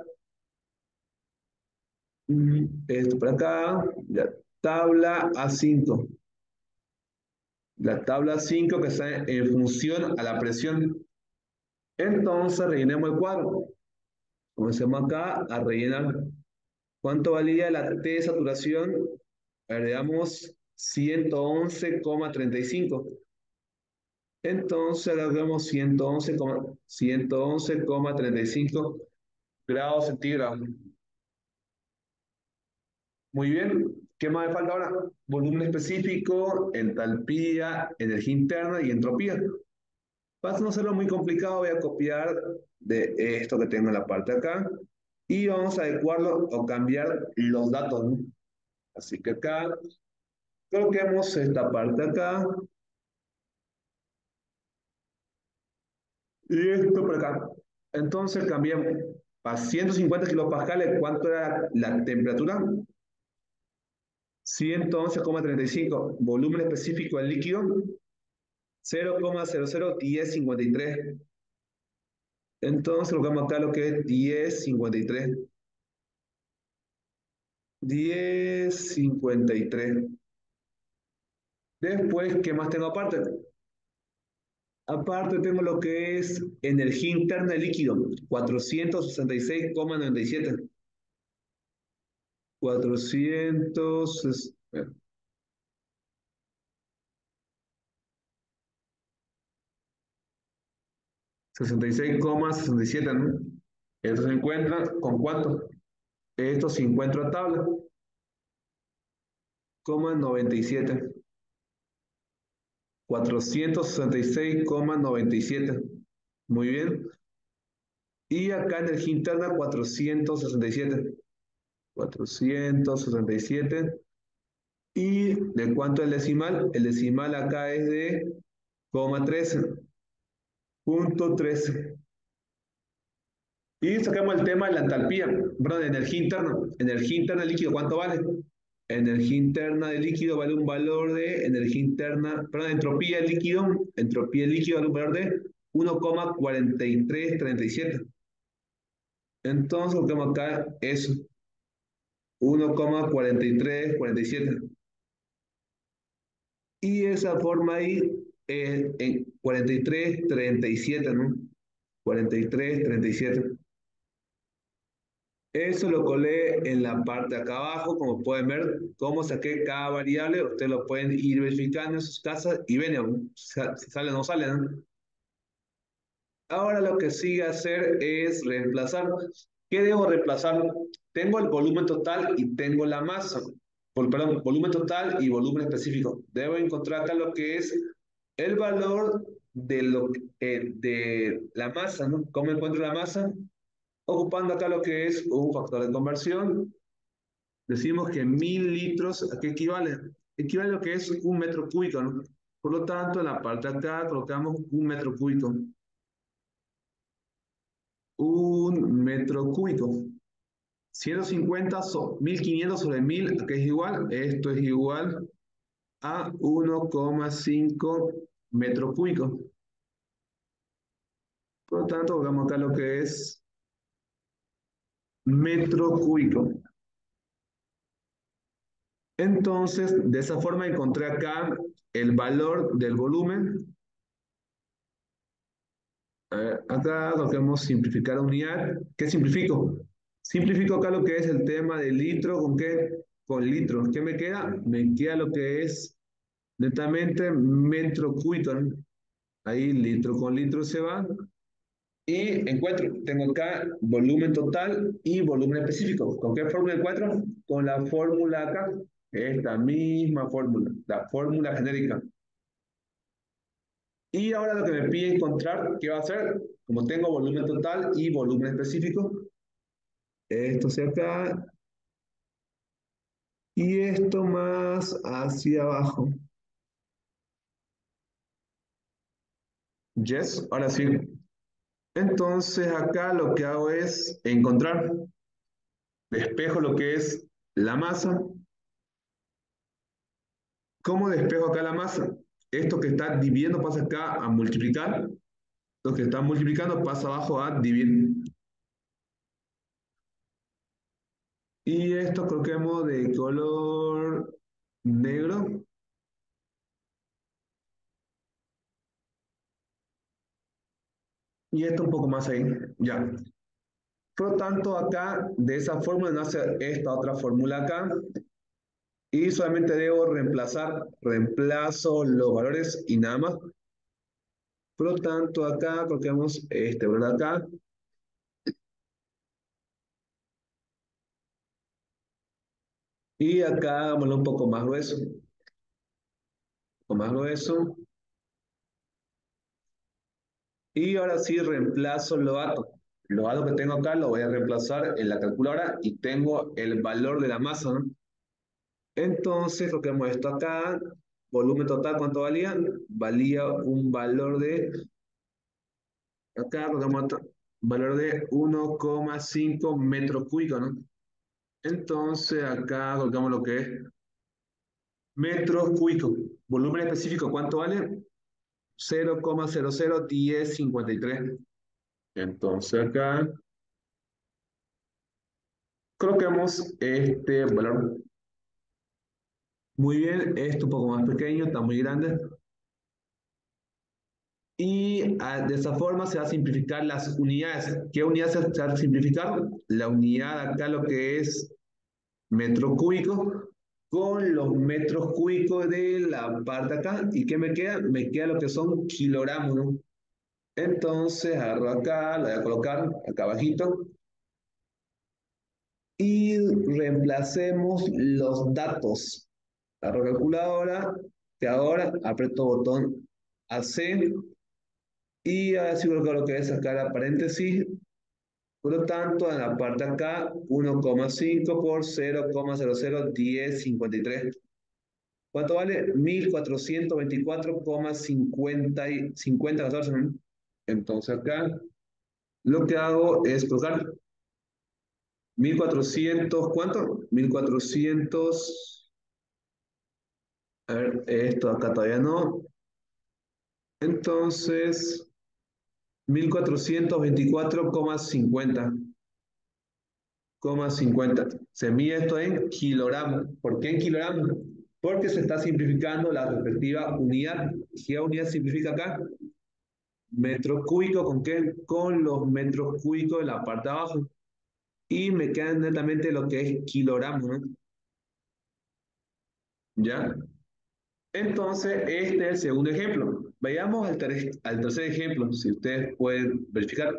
Mm, Esto por acá, la tabla A cinco. La tabla cinco que está en función a la presión. Entonces, rellenemos el cuadro. Comencemos acá a rellenar. ¿Cuánto valía la T de saturación? Agregamos ciento once coma treinta y cinco. Entonces, agregamos ciento once, ciento once coma treinta y cinco grados centígrados. Muy bien. ¿Qué más me falta ahora? Volumen específico, entalpía, energía interna y entropía. Para no hacerlo muy complicado, voy a copiar de esto que tengo en la parte de acá y vamos a adecuarlo o cambiar los datos, ¿no? Así que acá coloquemos esta parte acá y esto por acá. Entonces cambiamos a ciento cincuenta kilopascales. ¿Cuánto era la temperatura? ciento once coma treinta y cinco. Volumen específico del líquido, cero coma cero cero diez cincuenta y tres. Entonces colocamos acá lo que es diez cincuenta y tres. diez cincuenta y tres. Después, ¿qué más tengo aparte? Aparte tengo lo que es energía interna de líquido, cuatrocientos sesenta y seis coma noventa y siete. cuatrocientos sesenta y seis coma sesenta y siete, ¿no? Esto se encuentra con cuánto? Esto se encuentra a tabla, coma noventa y siete. cuatrocientos sesenta y seis coma noventa y siete. Muy bien. Y acá energía interna cuatrocientos sesenta y siete. cuatrocientos sesenta y siete. ¿Y de cuánto es el decimal? El decimal acá es de coma trece. Punto trece. Y sacamos el tema de la entalpía, perdón, de energía interna. Energía interna de líquido, ¿cuánto vale? Energía interna de líquido vale un valor de energía interna, perdón, entropía de líquido, entropía de líquido vale un valor de uno coma cuatro tres tres siete. Entonces, lo que tenemos acá es uno coma cuatro tres cuatro siete. Y esa forma ahí es en cuarenta y tres treinta y siete, ¿no? cuarenta y tres treinta y siete. Eso lo colé en la parte de acá abajo, como pueden ver, cómo saqué cada variable. Ustedes lo pueden ir verificando en sus casas y ven, ¿no? Si sale o no sale, ¿no? Ahora lo que sigue hacer es reemplazar. ¿Qué debo reemplazar? Tengo el volumen total y tengo la masa. Por, perdón, volumen total y volumen específico. Debo encontrar acá lo que es el valor de, lo, eh, de la masa, ¿no? ¿Cómo encuentro la masa? Ocupando acá lo que es un factor de conversión. Decimos que mil litros, ¿a qué equivale? Equivale a lo que es un metro cúbico, ¿no? Por lo tanto, en la parte de acá colocamos un metro cúbico. Un metro cúbico. ciento cincuenta, so, mil quinientos sobre mil, ¿a qué es igual? Esto es igual a uno coma cinco metro cúbico. Por lo tanto, pongamos acá lo que es metro cúbico. Entonces, de esa forma encontré acá el valor del volumen. A ver, acá coloquemos simplificar unidad. ¿Qué simplifico? Simplifico acá lo que es el tema de litro. ¿Con qué? Con litros. ¿Qué me queda? Me queda lo que es netamente metro cúbico, ¿no? Ahí litro con litro se va. Y encuentro, tengo acá volumen total y volumen específico. ¿Con qué fórmula encuentro? Con la fórmula acá. Esta misma fórmula, la fórmula genérica. Y ahora lo que me pide encontrar, ¿qué va a hacer? Como tengo volumen total y volumen específico, esto se acá, Y esto más hacia abajo. Yes, ahora sí. Entonces acá lo que hago es encontrar, despejo lo que es la masa. ¿Cómo despejo acá la masa? Esto que está dividiendo pasa acá a multiplicar. Lo que está multiplicando pasa abajo a dividir. Y esto coloquemos de color negro. Y esto un poco más ahí. Ya. Por lo tanto, acá, de esa fórmula nace esta otra fórmula acá. Y solamente debo reemplazar, reemplazo los valores y nada más. Por lo tanto, acá coloquemos este valor acá. Y acá hagámoslo un poco más grueso. Un poco más grueso. Y ahora sí reemplazo los datos. Los datos que tengo acá los voy a reemplazar en la calculadora y tengo el valor de la masa, ¿no? Entonces, coloquemos esto acá. Volumen total, ¿cuánto valía? Valía un valor de, acá colocamos otro, valor de uno coma cinco metros cúbicos, ¿no? Entonces, acá colocamos lo que es metros cúbicos. Volumen específico, ¿cuánto vale? cero coma cero cero uno cero cinco tres. Entonces, acá coloquemos este valor. Muy bien, esto un poco más pequeño, está muy grande. Y ah, de esa forma se va a simplificar las unidades. ¿Qué unidad se va a simplificar? La unidad acá lo que es metro cúbico con los metros cúbicos de la parte acá. ¿Y qué me queda? Me queda lo que son kilogramos, ¿no? Entonces agarro acá, lo voy a colocar acá abajito y reemplacemos los datos. Agarro calculadora, que ahora aprieto botón A C y ahora sí coloco lo que es acá la paréntesis. Por lo tanto, en la parte acá, uno coma cinco por cero coma cero cero diez cincuenta y tres. ¿Cuánto vale? mil cuatrocientos veinticuatro coma cincuenta y cincuenta catorce, ¿no? Entonces acá lo que hago es colocar mil cuatrocientos, ¿cuánto? mil cuatrocientos, a ver, esto acá todavía no. Entonces, mil cuatrocientos veinticuatro coma cincuenta. cincuenta. Se mide esto en kilogramos. ¿Por qué en kilogramos? Porque se está simplificando la respectiva unidad. ¿Qué unidad simplifica acá? Metro cúbico, ¿con qué? Con los metros cúbicos de la parte de abajo. Y me queda netamente lo que es kilogramos, ¿no? ¿Ya? Entonces, este es el segundo ejemplo. Vayamos al, ter al tercer ejemplo, si ustedes pueden verificar.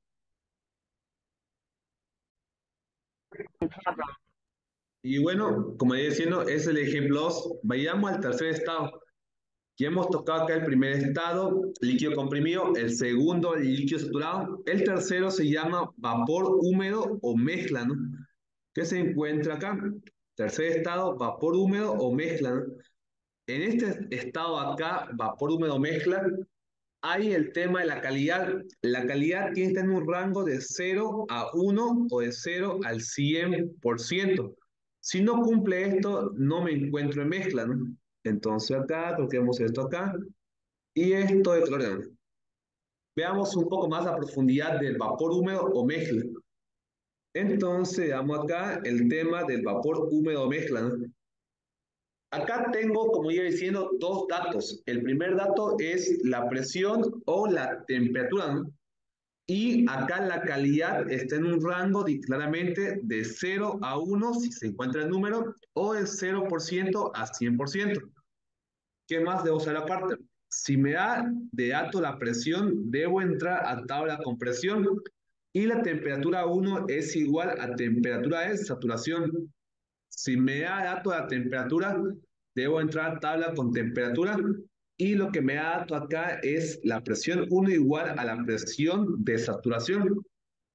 Y bueno, como iba diciendo, es el ejemplo dos. Vayamos al tercer estado. Ya hemos tocado acá el primer estado, líquido comprimido, el segundo, líquido saturado, el tercero se llama vapor húmedo o mezcla, ¿no? ¿Qué se encuentra acá? Tercer estado, vapor húmedo o mezcla, ¿no? En este estado acá, vapor húmedo o mezcla, hay el tema de la calidad. La calidad tiene que tener un rango de cero a uno o de cero al cien por ciento. Si no cumple esto, no me encuentro en mezcla, ¿no? Entonces acá, toquemos esto acá. Y esto de cloreno. Veamos un poco más la profundidad del vapor húmedo o mezcla. Entonces, damos acá el tema del vapor húmedo o mezcla, ¿no? Acá tengo, como iba diciendo, dos datos. El primer dato es la presión o la temperatura, ¿no? Y acá la calidad está en un rango de, claramente de cero a uno si se encuentra el número, o de cero por ciento a cien por ciento. ¿Qué más debo saber aparte? Si me da de dato la presión, debo entrar a tabla con presión y la temperatura uno es igual a temperatura de saturación. Si me da dato de la temperatura, debo entrar a tabla con temperatura y lo que me da dato acá es la presión uno igual a la presión de saturación.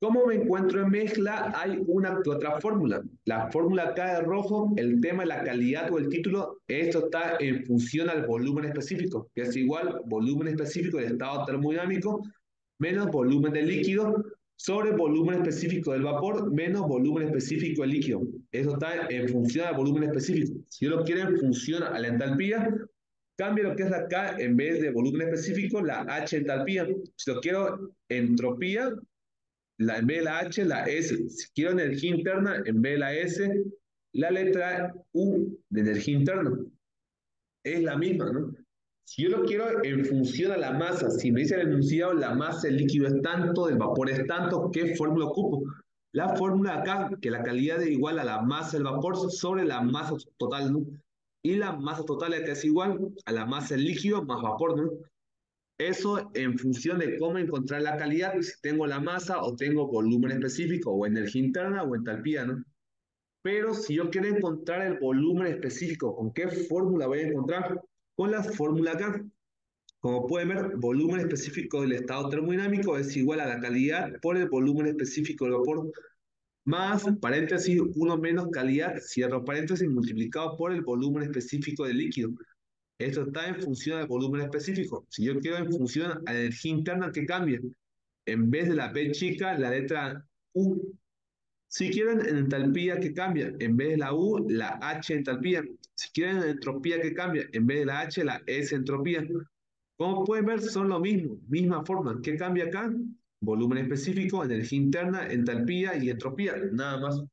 ¿Cómo me encuentro en mezcla? Hay una que otra fórmula. La fórmula acá de rojo, el tema de la calidad o el título, esto está en función al volumen específico, que es igual volumen específico del estado termodinámico menos volumen del líquido sobre volumen específico del vapor menos volumen específico del líquido. Eso está en función al volumen específico. Si yo lo quiero en función a la entalpía, cambio lo que es la K en vez de volumen específico, la H entalpía. Si lo quiero entropía, la, en vez de la H, la S. Si quiero energía interna, en vez de la S, la letra U de energía interna. Es la misma, ¿no? Si yo lo quiero en función a la masa, si me dice el enunciado, la masa del líquido es tanto, del vapor es tanto, ¿qué fórmula ocupo? La fórmula acá, que la calidad es igual a la masa del vapor sobre la masa total, ¿no? Y la masa total acá es igual a la masa del líquido más vapor, ¿no? Eso en función de cómo encontrar la calidad, si tengo la masa o tengo volumen específico o energía interna o entalpía, ¿no? Pero si yo quiero encontrar el volumen específico, ¿con qué fórmula voy a encontrar? Con la fórmula acá. Como pueden ver, volumen específico del estado termodinámico es igual a la calidad por el volumen específico del vapor, más paréntesis uno menos calidad, cierro paréntesis, multiplicado por el volumen específico del líquido. Esto está en función del volumen específico. Si yo quiero en función a la energía interna, ¿qué cambia? En vez de la P chica, la letra U. Si quieren en entalpía, ¿qué cambia? En vez de la U, la H entalpía. Si quieren en entropía, ¿qué cambia? En vez de la H, la S entropía. Como pueden ver, son lo mismo, misma forma. ¿Qué cambia acá? Volumen específico, energía interna, entalpía y entropía, nada más.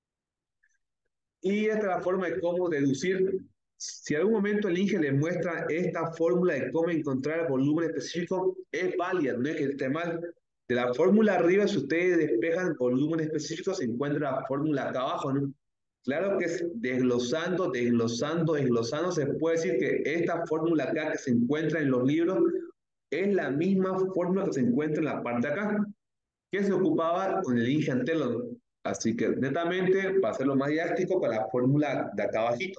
Y esta es la forma de cómo deducir. Si en algún momento el Inge le muestra esta fórmula de cómo encontrar el volumen específico, es válida, no es que esté mal. De la fórmula arriba, si ustedes despejan volumen específico, se encuentra la fórmula acá abajo, ¿no? Claro que es desglosando, desglosando, desglosando, se puede decir que esta fórmula acá que se encuentra en los libros es la misma fórmula que se encuentra en la parte de acá, que se ocupaba con el Inge Antelo. Así que netamente, para hacerlo más didáctico, con la fórmula de acá abajito.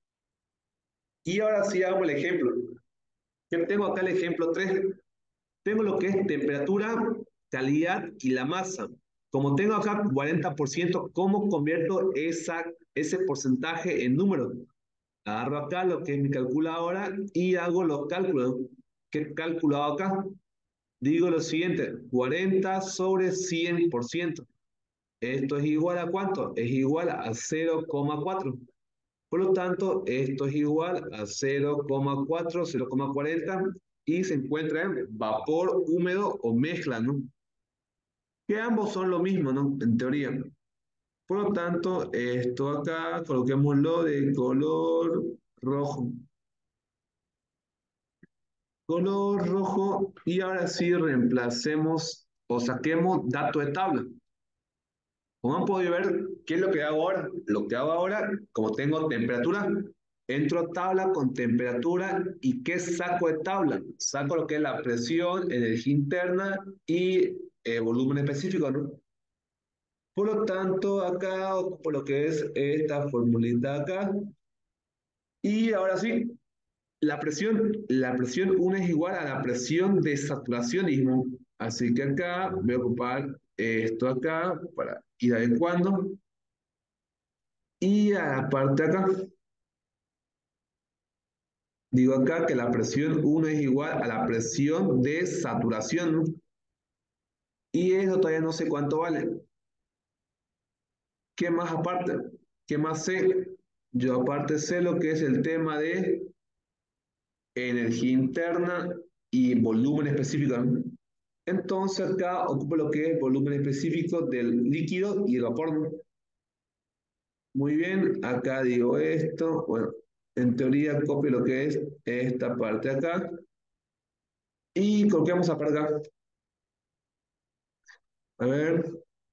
Y ahora sí hago el ejemplo. Yo tengo acá el ejemplo tres. Tengo lo que es temperatura, calidad y la masa. Como tengo acá cuarenta por ciento, ¿cómo convierto esa, ese porcentaje en número? Agarro acá lo que es mi calculadora y hago los cálculos. ¿Qué cálculo hago acá? Digo lo siguiente, cuarenta sobre cien por ciento. Esto es igual a ¿cuánto? Es igual a cero coma cuatro. Por lo tanto, esto es igual a cero coma cuatro, cero coma cuarenta y se encuentra en vapor húmedo o mezcla, ¿no? Que ambos son lo mismo, ¿no? En teoría. Por lo tanto, esto acá, coloquémoslo de color rojo. Color rojo y ahora sí reemplacemos o saquemos dato de tabla. Como han podido ver, ¿qué es lo que hago ahora? Lo que hago ahora, como tengo temperatura, entro a tabla con temperatura y ¿qué saco de tabla? Saco lo que es la presión, energía interna y eh, volumen específico, ¿no? Por lo tanto, acá ocupo lo que es esta formulita acá. Y ahora sí, la presión, la presión uno es igual a la presión de saturacionismo. Así que acá voy a ocupar esto acá para ir adecuando. Y a la parte de acá, digo acá que la presión uno es igual a la presión de saturación, ¿no? Y eso todavía no sé cuánto vale. ¿Qué más aparte? ¿Qué más sé? Yo aparte sé lo que es el tema de energía interna y volumen específico, ¿no? Entonces acá ocupo lo que es volumen específico del líquido y el vapor, ¿no? Muy bien, acá digo esto, bueno, en teoría copio lo que es esta parte acá y copiamos a para acá. A ver,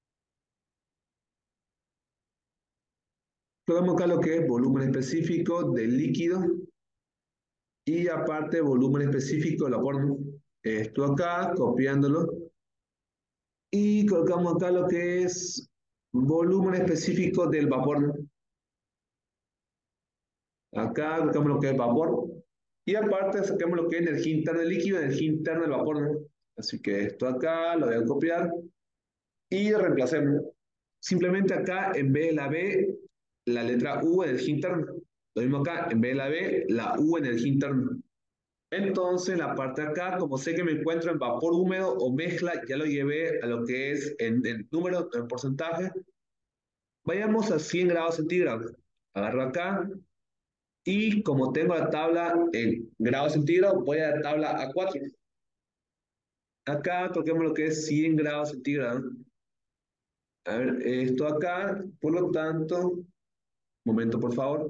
colocamos acá lo que es volumen específico del líquido y aparte volumen específico del vapor, ¿no? Esto acá, copiándolo. Y colocamos acá lo que es volumen específico del vapor, ¿no? Acá colocamos lo que es vapor. Y aparte sacamos lo que es energía interna del líquido y energía interna del vapor, ¿no? Así que esto acá lo voy a copiar. y reemplacemos. Simplemente acá, en vez de la B, la letra U en el G interno. Lo mismo acá, en vez de la B, la U en el G interno. Entonces, la parte de acá, como sé que me encuentro en vapor húmedo o mezcla, ya lo llevé a lo que es en, en número, en porcentaje. Vayamos a cien grados centígrados. Agarro acá y como tengo la tabla en grados centígrados, voy a la tabla A cuatro. Acá toquemos lo que es cien grados centígrados. A ver, esto acá, por lo tanto, momento por favor.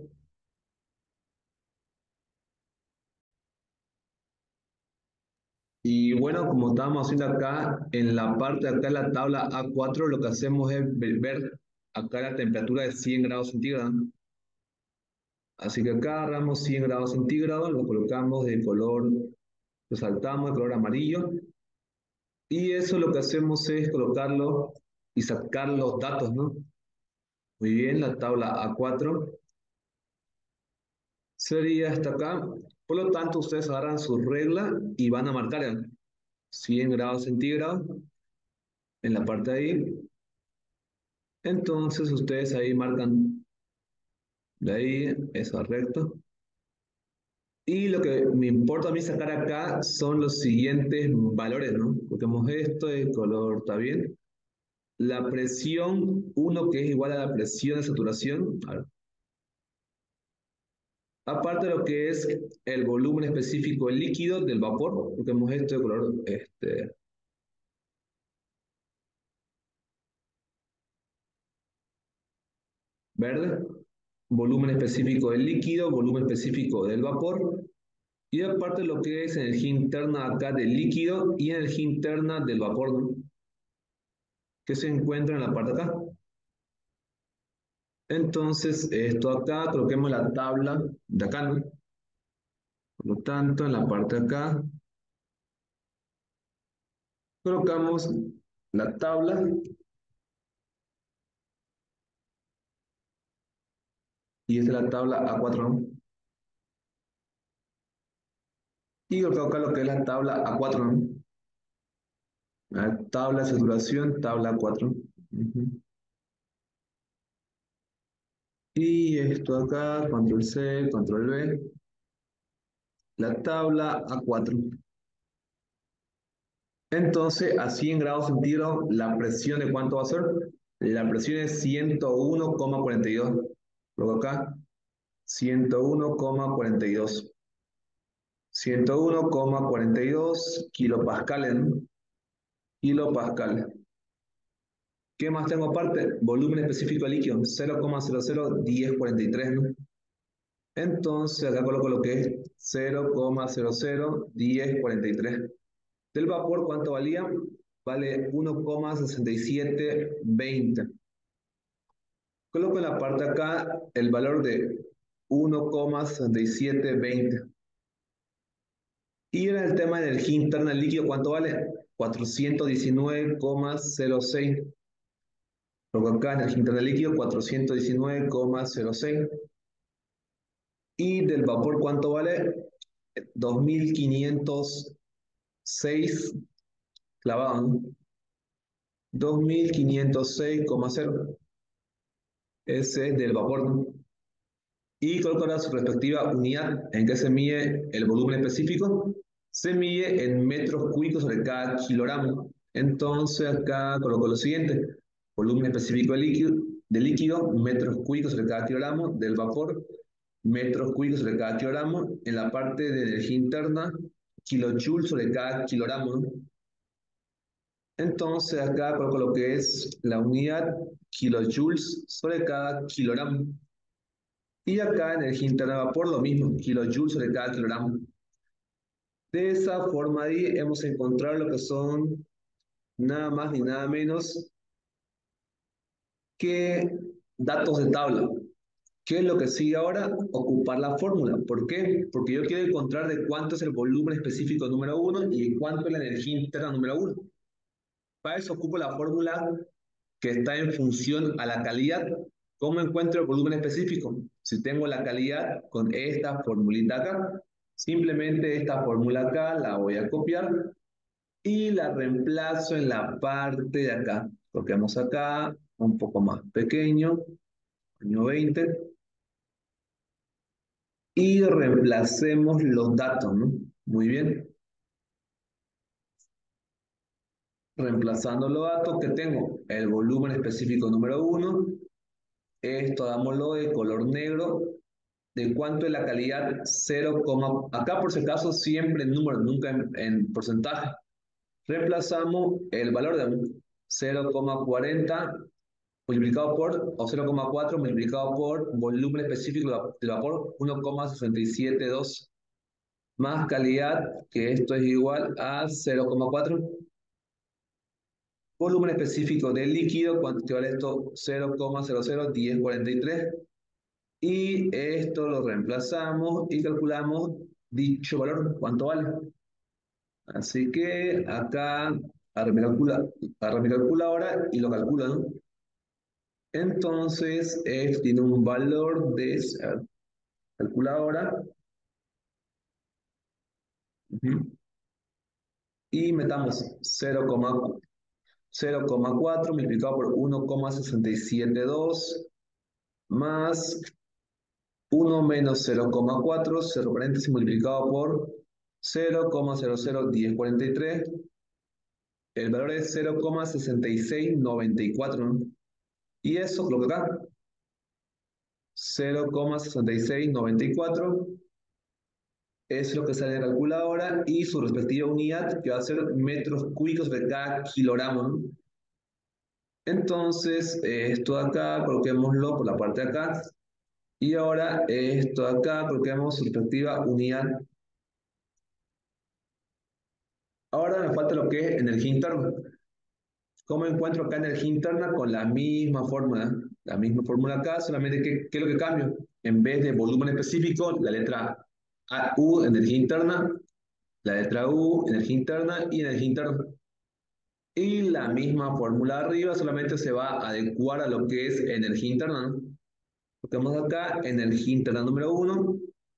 Y bueno, como estábamos haciendo acá, en la parte de acá de la tabla A cuatro, lo que hacemos es ver ver acá la temperatura de cien grados centígrados. Así que acá agarramos cien grados centígrados, lo colocamos de color, lo saltamos de color amarillo. Y eso lo que hacemos es colocarlo y sacar los datos, ¿no? Muy bien, la tabla A cuatro sería hasta acá. Por lo tanto, ustedes agarran su regla y van a marcar en cien grados centígrados en la parte de ahí. Entonces, ustedes ahí marcan de ahí, eso recto. Y lo que me importa a mí sacar acá son los siguientes valores, ¿no? Coloquemos esto, el color está bien. La presión uno que es igual a la presión de saturación. A ver, aparte de lo que es el volumen específico del líquido, del vapor, coloquemos esto de color este, verde. Volumen específico del líquido, volumen específico del vapor. Y aparte lo que es energía interna acá del líquido y energía interna del vapor, ¿no? Que se encuentra en la parte de acá. Entonces, esto acá, coloquemos la tabla de acá, ¿no? Por lo tanto, en la parte de acá, colocamos la tabla y esta es la tabla A cuatro, ¿no? Y colocamos acá lo que es la tabla A cuatro, ¿no? La tabla de saturación, tabla A cuatro. Uh-huh. Y esto acá, control C, control V, la tabla A cuatro. Entonces, a cien grados centígrados, ¿la presión de cuánto va a ser? La presión es ciento uno coma cuarenta y dos. Luego acá, ciento uno coma cuarenta y dos. ciento uno coma cuarenta y dos kilopascales, ¿no? Kilopascales. ¿Qué más tengo aparte? Volumen específico de líquido, cero coma cero cero uno cero cuatro tres, ¿no? Entonces, acá coloco lo que es cero coma cero cero uno cero cuatro tres. Del vapor, ¿cuánto valía? Vale uno coma sesenta y siete veinte. Coloco en la parte de acá el valor de uno coma sesenta y siete veinte. Y en el tema de energía interna del líquido, ¿cuánto vale? cuatrocientos diecinueve coma cero seis. Coloco acá energía interna del líquido, cuatrocientos diecinueve coma cero seis. Y del vapor, ¿cuánto vale? dos mil quinientos seis clavado, ¿no? dos mil quinientos seis coma cero. Ese es del vapor, ¿no? Y coloco ahora su respectiva unidad en que se mide el volumen específico. Se mide en metros cúbicos sobre cada kilogramo. Entonces acá coloco lo siguiente: volumen específico de líquido, de líquido, metros cúbicos sobre cada kilogramo, del vapor, metros cúbicos sobre cada kilogramo. En la parte de energía interna, kilojoules sobre cada kilogramo, ¿no? Entonces acá coloco lo que es la unidad, kilojoules sobre cada kilogramo. Y acá energía interna de vapor, lo mismo, kilojoules sobre cada kilogramo. De esa forma ahí hemos encontrado lo que son nada más ni nada menos que datos de tabla. ¿Qué es lo que sigue ahora? Ocupar la fórmula. ¿Por qué? Porque yo quiero encontrar de cuánto es el volumen específico número uno y de cuánto es la energía interna número uno. Para eso ocupo la fórmula que está en función a la calidad. ¿Cómo encuentro el volumen específico? Si tengo la calidad con esta formulita acá, simplemente esta fórmula acá la voy a copiar y la reemplazo en la parte de acá. Copiamos acá, un poco más pequeño, año veinte, y reemplacemos los datos, ¿no? Muy bien. Reemplazando los datos que tengo, el volumen específico número uno, esto dámoslo de color negro. ¿De cuánto es la calidad? cero, acá por si acaso siempre en número, nunca en, en porcentaje. Reemplazamos el valor de cero coma cuarenta multiplicado por, o cero coma cuatro multiplicado por volumen específico de vapor uno coma sesenta y setenta y dos, más calidad, que esto es igual a cero coma cuatro. Volumen específico del líquido, ¿cuánto vale esto? cero coma cero cero uno cero cuatro tres. Y esto lo reemplazamos y calculamos dicho valor, ¿cuánto vale? Así que acá agarro mi, calcula, agarro mi calculadora y lo calculo, ¿no? Entonces, esto tiene un valor de a ver, calculadora. Ujú, y metamos cero coma cuatro multiplicado por uno coma sesenta y setenta y dos más uno menos cero coma cuatro, cero paréntesis multiplicado por cero coma cero cero uno cero cuatro tres. El valor es cero coma sesenta y seis noventa y cuatro, ¿no? Y eso, lo que acá, cero coma sesenta y seis noventa y cuatro es lo que sale en la calculadora y su respectiva unidad, que va a ser metros cúbicos de cada kilogramo, ¿no? Entonces, eh, esto de acá, coloquémoslo por la parte de acá. Y ahora, eh, esto de acá, coloquemos su respectiva unidad. Ahora me falta lo que es energía interna. ¿Cómo encuentro acá energía interna? Con la misma fórmula. La misma fórmula acá, solamente que, ¿qué es lo que cambio? En vez de volumen específico, la letra A, U, energía interna, la letra U, energía interna y energía interna. Y la misma fórmula arriba solamente se va a adecuar a lo que es energía interna, ¿no? Buscamos acá energía interna número uno.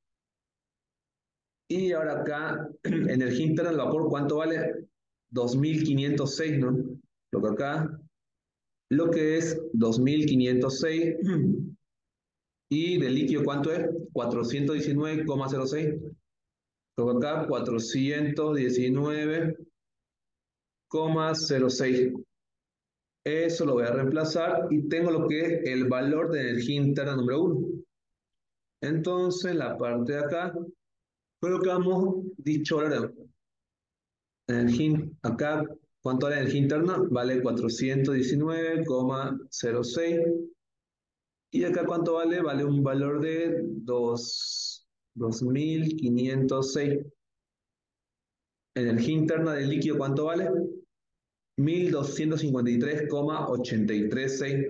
Y ahora acá, energía interna del vapor, ¿cuánto vale? dos mil quinientos seis, ¿no? Lo que acá, lo que es dos mil quinientos seis. Y del líquido, ¿cuánto es? cuatrocientos diecinueve coma cero seis. Lo que acá, cuatrocientos diecinueve coma cero seis. Eso lo voy a reemplazar y tengo lo que es el valor de energía interna número uno. Entonces, la parte de acá, colocamos dicho valor. Energía, acá, ¿cuánto vale la energía interna? Vale cuatrocientos diecinueve coma cero seis. Y acá, ¿cuánto vale? Vale un valor de dos mil quinientos seis. Energía interna del líquido, ¿cuánto vale? mil doscientos cincuenta y tres coma ochenta y tres seis.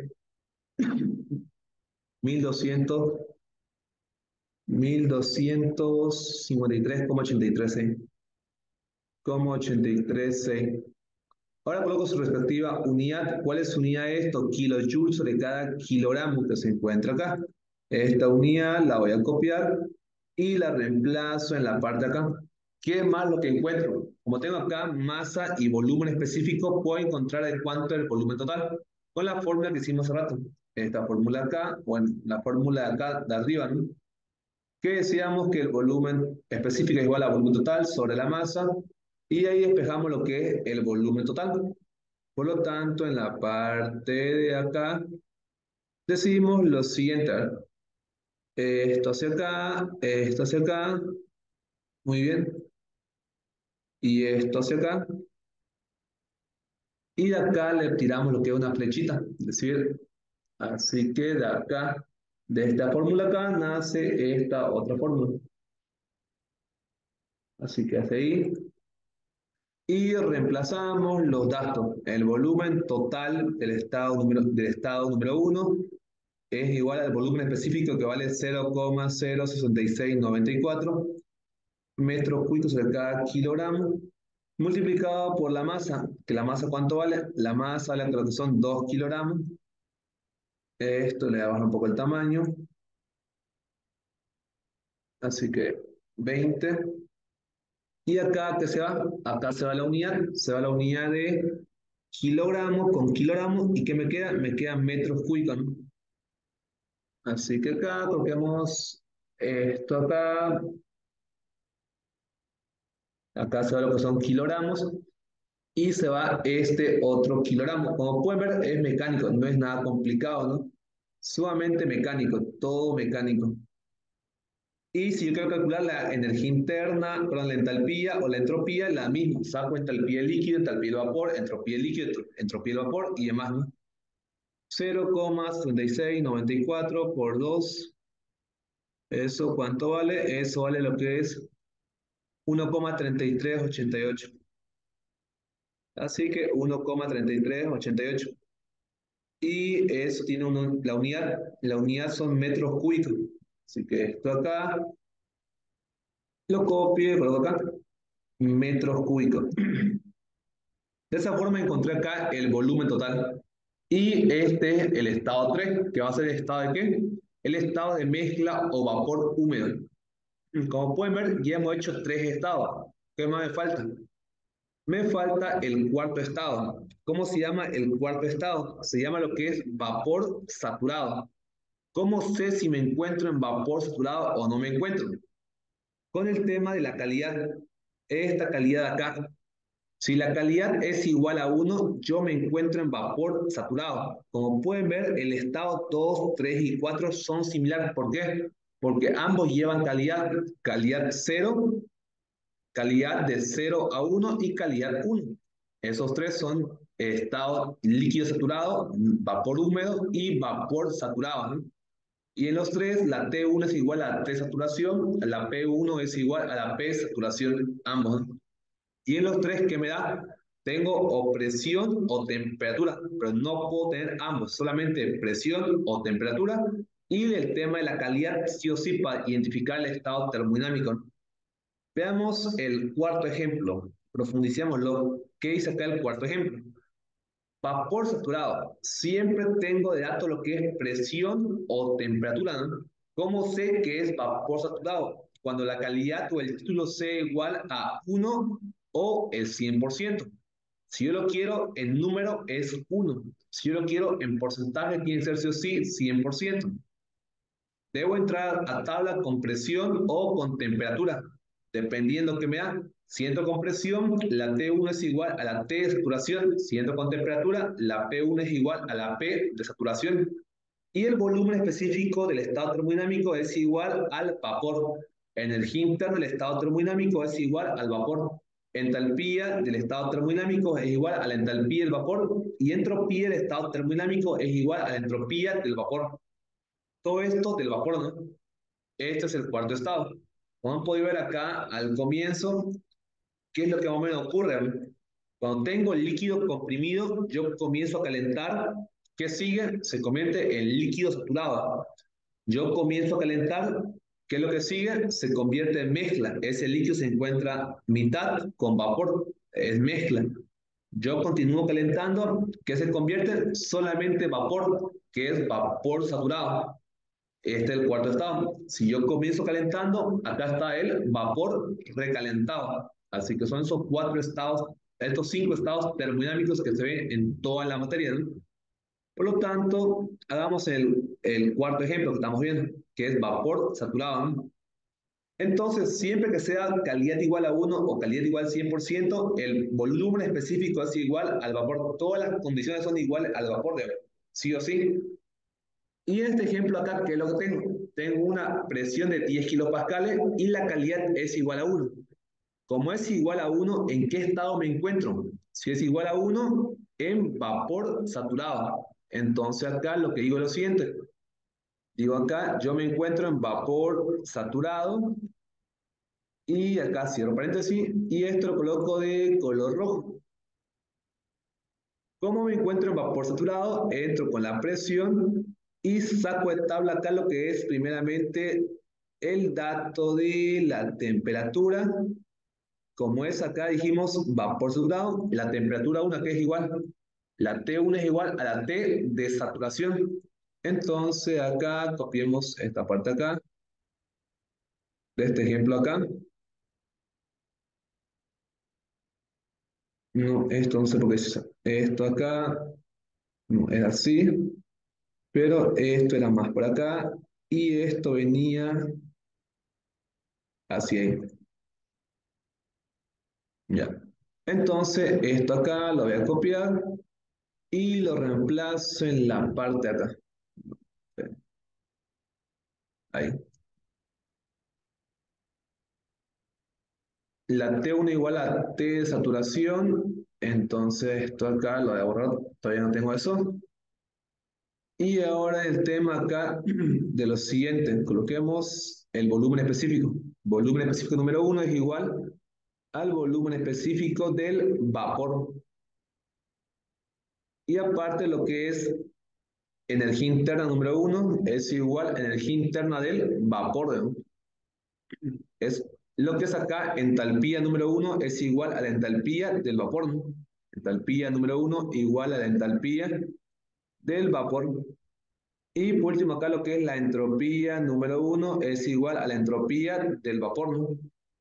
mil doscientos, mil doscientos cincuenta y tres coma ochenta y tres seis. Como ochenta y tres seis. Ahora coloco su respectiva unidad. ¿Cuál es su unidad de esto? Kilojoules sobre cada kilogramo que se encuentra acá. Esta unidad la voy a copiar y la reemplazo en la parte de acá. ¿Qué es más lo que encuentro? Como tengo acá masa y volumen específico, puedo encontrar el cuánto es el volumen total con la fórmula que hicimos hace rato. Esta fórmula acá, bueno, la fórmula de acá de arriba, ¿no? Que decíamos que el volumen específico es igual a volumen total sobre la masa, y ahí despejamos lo que es el volumen total. Por lo tanto, en la parte de acá, decimos lo siguiente. Esto hacia acá, esto hacia acá, muy bien. Y esto hacia acá. Y de acá le tiramos lo que es una flechita. Es decir, así que de acá, de esta fórmula acá, nace esta otra fórmula. Así que hacia ahí. Y reemplazamos los datos. El volumen total del estado número, del estado número uno es igual al volumen específico, que vale cero coma cero seis seis nueve cuatro metros cúbicos sobre cada kilogramo, multiplicado por la masa. ¿Que la masa cuánto vale? La masa vale, creo que son dos kilogramos. Esto le baja un poco el tamaño. Así que veinte. Y acá, ¿qué se va? Acá se va la unidad. Se va la unidad de kilogramos con kilogramos, ¿y qué me queda? Me quedan metros cúbicos, ¿no? Así que acá copiamos esto acá, acá se va lo que son kilogramos, y se va este otro kilogramo. Como pueden ver, es mecánico, no es nada complicado, ¿no? Sumamente mecánico, todo mecánico. Y si yo quiero calcular la energía interna, perdón, la entalpía o la entropía, la misma. Saco entalpía del líquido, enthalpía del vapor, entropía del líquido, entropía del vapor y demás, ¿no? cero coma treinta y seis noventa y cuatro por dos. ¿Eso cuánto vale? Eso vale lo que es uno coma treinta y tres ochenta y ocho. Así que uno coma treinta y tres ochenta y ocho. Y eso tiene uno, la unidad, la unidad son metros cúbicos. Así que esto acá, lo copio y coloco acá, metros cúbicos. De esa forma encontré acá el volumen total. Y este es el estado tres, que va a ser el estado de ¿qué? El estado de mezcla o vapor húmedo. Como pueden ver, ya hemos hecho tres estados. ¿Qué más me falta? Me falta el cuarto estado. ¿Cómo se llama el cuarto estado? Se llama lo que es vapor saturado. ¿Cómo sé si me encuentro en vapor saturado o no me encuentro? Con el tema de la calidad. Esta calidad de acá. Si la calidad es igual a uno, yo me encuentro en vapor saturado. Como pueden ver, el estado dos, tres y cuatro son similares. ¿Por qué? Porque ambos llevan calidad. Calidad cero, calidad de cero a uno y calidad uno. Esos tres son estado líquido saturado, vapor húmedo y vapor saturado, ¿no? Y en los tres, la T uno es igual a la T saturación, la P uno es igual a la P saturación, ambos, ¿no? Y en los tres, ¿qué me da? Tengo o presión o temperatura, pero no puedo tener ambos, solamente presión o temperatura. Y el tema de la calidad, sí o sí, para identificar el estado termodinámico, ¿no? Veamos el cuarto ejemplo, profundicémoslo. ¿Qué dice acá el cuarto ejemplo? Vapor saturado. Siempre tengo de dato lo que es presión o temperatura, ¿no? ¿Cómo sé que es vapor saturado? Cuando la calidad o el título sea igual a uno o el cien por ciento. Si yo lo quiero en número es uno. Si yo lo quiero en porcentaje tiene que ser sí o sí cien por ciento. Debo entrar a tabla con presión o con temperatura, dependiendo que me da. Siendo con presión, la T uno es igual a la T de saturación. Siendo con temperatura, la P uno es igual a la P de saturación. Y el volumen específico del estado termodinámico es igual al vapor. Energía interna del estado termodinámico es igual al vapor. Entalpía del estado termodinámico es igual a la entalpía del vapor. Y entropía del estado termodinámico es igual a la entropía del vapor. Todo esto del vapor, ¿no? Este es el cuarto estado. Como han podido ver acá al comienzo, ¿qué es lo que más o menos ocurre? Cuando tengo el líquido comprimido, yo comienzo a calentar. ¿Qué sigue? Se convierte en líquido saturado. Yo comienzo a calentar. ¿Qué es lo que sigue? Se convierte en mezcla. Ese líquido se encuentra mitad con vapor. Es mezcla. Yo continúo calentando. ¿Qué se convierte? Solamente vapor, que es vapor saturado. Este es el cuarto estado. Si yo comienzo calentando, acá está el vapor recalentado. Así que son esos cuatro estados, estos cinco estados termodinámicos que se ven en toda la materia, ¿no? Por lo tanto, hagamos el, el cuarto ejemplo que estamos viendo, que es vapor saturado, ¿no? Entonces, siempre que sea calidad igual a uno o calidad igual al cien por ciento, el volumen específico es igual al vapor. Todas las condiciones son iguales al vapor de agua, sí o sí. Y en este ejemplo acá, ¿qué es lo que tengo? Tengo una presión de diez kilopascales y la calidad es igual a uno. Como es igual a uno, ¿en qué estado me encuentro? Si es igual a uno, en vapor saturado. Entonces acá lo que digo es lo siguiente. Digo acá, yo me encuentro en vapor saturado y acá cierro paréntesis y esto lo coloco de color rojo. ¿Cómo me encuentro en vapor saturado? Entro con la presión y saco de tabla acá lo que es primeramente el dato de la temperatura. Como es acá dijimos vapor saturado, la temperatura uno que es igual, la T uno es igual a la T de saturación. Entonces acá copiemos esta parte acá, de este ejemplo acá. No, esto no sé por qué es eso. Esto acá no es así, pero esto era más por acá y esto venía hacia ahí. Ya. Entonces, esto acá lo voy a copiar y lo reemplazo en la parte de acá. Ahí. La T uno igual a T de saturación, entonces esto acá lo voy a borrar, todavía no tengo eso. Y ahora el tema acá de lo siguiente, coloquemos el volumen específico. Volumen específico número uno es igual al volumen específico del vapor. Y aparte lo que es energía interna número uno es igual a energía interna del vapor. ¿No? Es lo que es acá, entalpía número uno es igual a la entalpía del vapor. ¿No? Entalpía número uno igual a la entalpía del vapor. Y por último acá lo que es la entropía número uno es igual a la entropía del vapor. ¿No?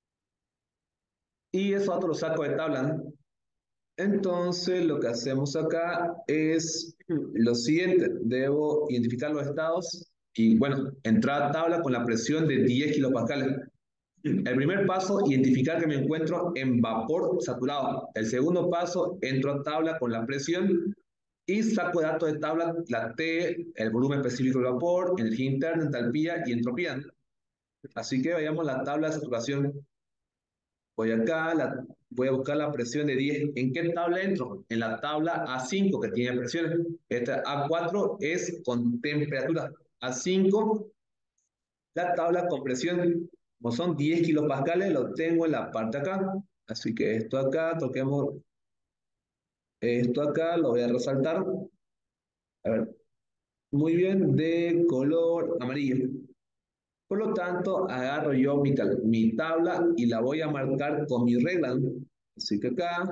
Y eso otro lo saco de tabla. ¿No? Entonces lo que hacemos acá es lo siguiente. Debo identificar los estados y bueno, entrar a tabla con la presión de diez kilopascales. El primer paso, identificar que me encuentro en vapor saturado. El segundo paso, entro a tabla con la presión y saco de datos de tabla la T, el volumen específico del vapor, energía interna, entalpía y entropía. Así que vayamos a la tabla de saturación. Voy acá, la, voy a buscar la presión de diez. ¿En qué tabla entro? En la tabla A cinco que tiene presiones. Esta A cuatro es con temperatura. A cinco, la tabla con presión. Como son diez kilopascales, lo tengo en la parte acá. Así que esto acá, toquemos esto acá, lo voy a resaltar. A ver, muy bien, de color amarillo. Por lo tanto, agarro yo mi, mi tabla y la voy a marcar con mi regla. ¿No? Así que acá,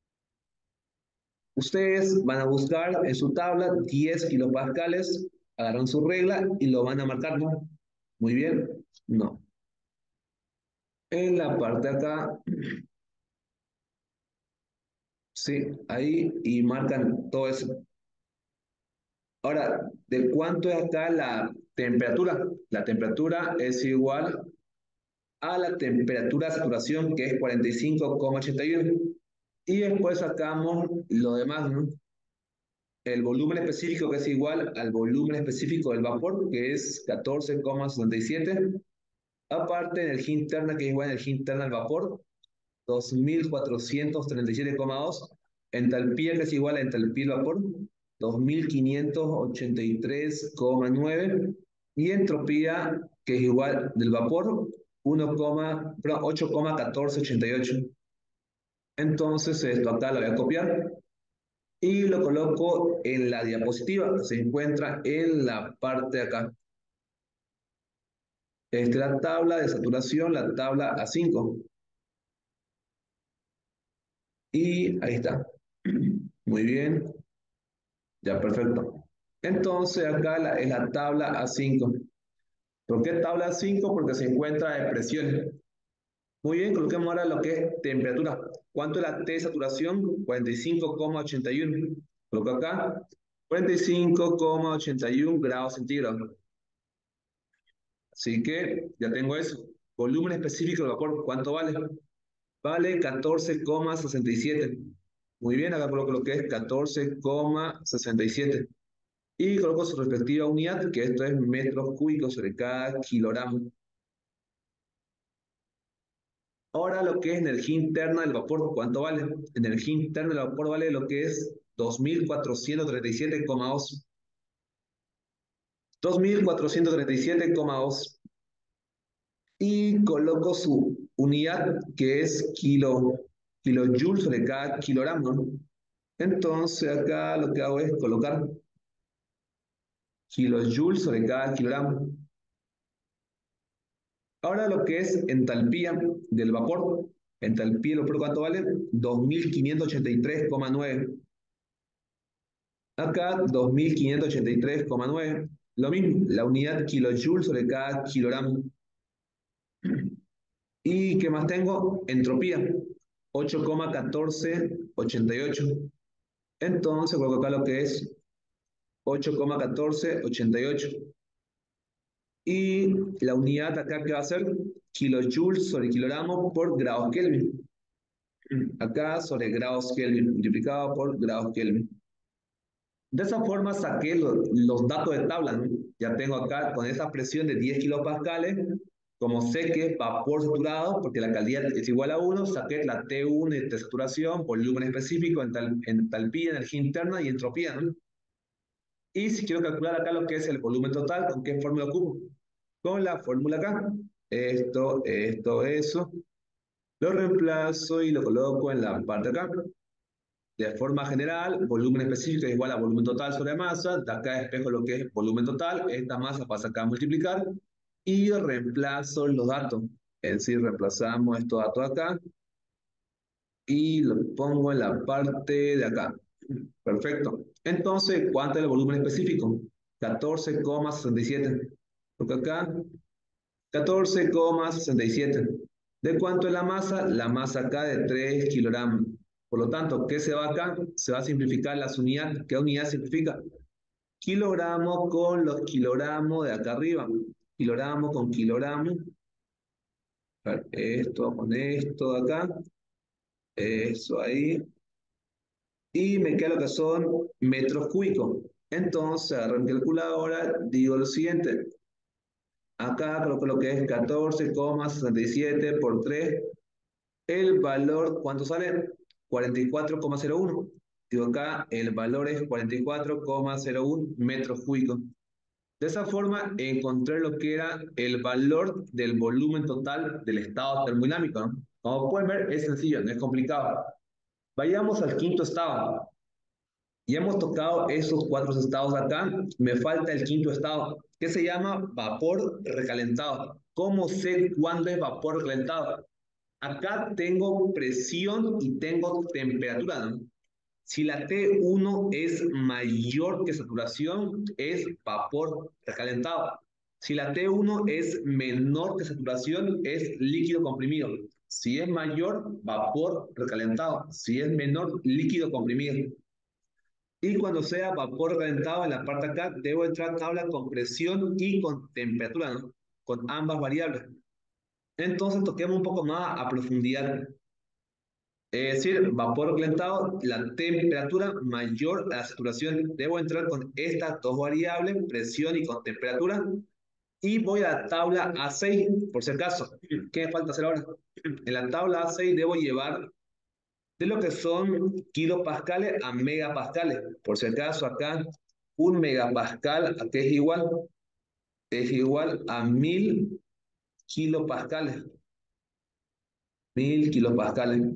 ustedes van a buscar en su tabla diez kilopascales, agarran su regla y lo van a marcar, ¿no? Muy bien, no. En la parte de acá, sí, ahí y marcan todo eso. Ahora, ¿de cuánto es acá la temperatura? La temperatura es igual a la temperatura de saturación, que es cuarenta y cinco coma ochenta y uno. Y después sacamos lo demás, ¿no? El volumen específico que es igual al volumen específico del vapor, que es catorce coma setenta y siete. Aparte, energía interna, que es igual a energía interna del vapor, dos mil cuatrocientos treinta y siete coma dos. Entalpía, que es igual a entalpía del vapor, dos mil quinientos ochenta y tres coma nueve. Y entropía, que es igual del vapor, uno, ocho coma catorce ochenta y ocho. Entonces, esto acá lo voy a copiar y lo coloco en la diapositiva. Se encuentra en la parte de acá. Esta es la tabla de saturación, la tabla A cinco. Y ahí está. Muy bien. Ya, perfecto. Entonces, acá la, es la tabla A cinco. ¿Por qué tabla A cinco? Porque se encuentra en presiones. Muy bien, coloquemos ahora lo que es temperatura. ¿Cuánto es la T de saturación? cuarenta y cinco coma ochenta y uno. Coloco acá. cuarenta y cinco coma ochenta y uno grados centígrados. Así que ya tengo eso. Volumen específico del vapor, ¿cuánto vale? Vale catorce coma sesenta y siete. Muy bien, acá coloco lo que es catorce coma sesenta y siete. Y coloco su respectiva unidad, que esto es metros cúbicos sobre cada kilogramo. Ahora lo que es energía interna del vapor, ¿cuánto vale? Energía interna del vapor vale lo que es dos mil cuatrocientos treinta y siete coma dos. dos mil cuatrocientos treinta y siete coma dos. Y coloco su unidad, que es kilo, kilojoules sobre cada kilogramo. Entonces acá lo que hago es colocar kilojoules sobre cada kilogramo. Ahora lo que es entalpía del vapor. Entalpía del vapor, ¿cuánto vale? dos mil quinientos ochenta y tres coma nueve. Acá dos mil quinientos ochenta y tres coma nueve. Lo mismo, la unidad kilojoules sobre cada kilogramo. ¿Y qué más tengo? Entropía, ocho coma catorce ochenta y ocho. Entonces, coloco acá lo que es ocho coma uno cuatro ocho ocho. Y la unidad acá que va a ser kilojoules sobre kilogramo por grados Kelvin. Acá sobre grados Kelvin, multiplicado por grados Kelvin. De esa forma saqué lo- los datos de tabla, ¿no? Ya tengo acá con esa presión de diez kilopascales, como sé que es vapor saturado, porque la calidad es igual a uno, saqué la T uno de saturación, volumen específico, ental- entalpía, energía interna y entropía, ¿no? Y si quiero calcular acá lo que es el volumen total, ¿con qué fórmula ocupo? Con la fórmula acá. Esto, esto, eso. Lo reemplazo y lo coloco en la parte de acá. De forma general, volumen específico es igual a volumen total sobre masa. De acá despejo lo que es volumen total. Esta masa pasa acá a multiplicar. Y reemplazo los datos. Es decir, reemplazamos estos datos acá. Y lo pongo en la parte de acá. Perfecto. Entonces, ¿cuánto es el volumen específico? catorce coma sesenta y siete. Porque acá, catorce coma sesenta y siete. ¿De cuánto es la masa? La masa acá de tres kilogramos. Por lo tanto, ¿qué se va acá? Se va a simplificar las unidades. ¿Qué unidad simplifica? Kilogramos con los kilogramos de acá arriba. Kilogramos con kilogramos. A ver, esto con esto de acá. Eso ahí. Y me queda lo que son metros cúbicos. Entonces, agarro mi calculadora, digo lo siguiente. Acá coloco lo que es catorce coma sesenta y siete por tres. El valor, ¿cuánto sale? cuarenta y cuatro coma cero uno. Digo acá, el valor es cuarenta y cuatro coma cero uno metros cúbicos. De esa forma, encontré lo que era el valor del volumen total del estado termodinámico, ¿no? Como pueden ver, es sencillo, no es complicado. Vayamos al quinto estado. Ya hemos tocado esos cuatro estados acá. Me falta el quinto estado, que se llama vapor recalentado. ¿Cómo sé cuándo es vapor recalentado? Acá tengo presión y tengo temperatura, ¿no? Si la T uno es mayor que saturación, es vapor recalentado. Si la T uno es menor que saturación, es líquido comprimido. Si es mayor, vapor recalentado. Si es menor, líquido comprimido. Y cuando sea vapor recalentado en la parte acá, debo entrar a tabla con presión y con temperatura, ¿no? Con ambas variables. Entonces toquemos un poco más a profundidad. Es decir, vapor recalentado, la temperatura mayor a la saturación. Debo entrar con estas dos variables, presión y con temperatura. Y voy a la tabla A seis, por si acaso. ¿Qué me falta hacer ahora? En la tabla A seis debo llevar de lo que son kilopascales a megapascales. Por si acaso acá, un megapascal, ¿a qué es igual? Es igual a mil kilopascales. Mil kilopascales.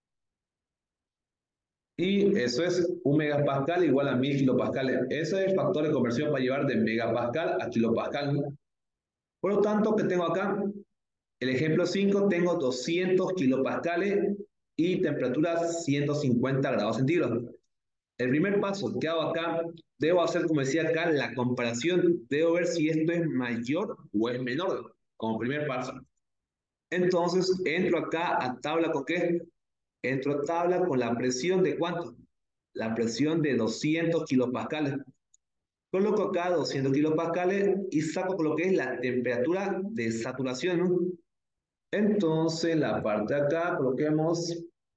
Y eso es un megapascal igual a mil kilopascales. Ese es el factor de conversión para llevar de megapascal a kilopascal. Por lo tanto, ¿qué tengo acá? El ejemplo cinco, tengo doscientos kilopascales y temperatura ciento cincuenta grados centígrados. El primer paso que hago acá, debo hacer, como decía acá, la comparación. Debo ver si esto es mayor o es menor, como primer paso. Entonces, entro acá a tabla con qué? Entro a tabla con la presión de ¿cuánto? La presión de doscientos kilopascales. Coloco acá doscientos kilopascales y saco con lo que es la temperatura de saturación, ¿no? Entonces, la parte de acá, coloquemos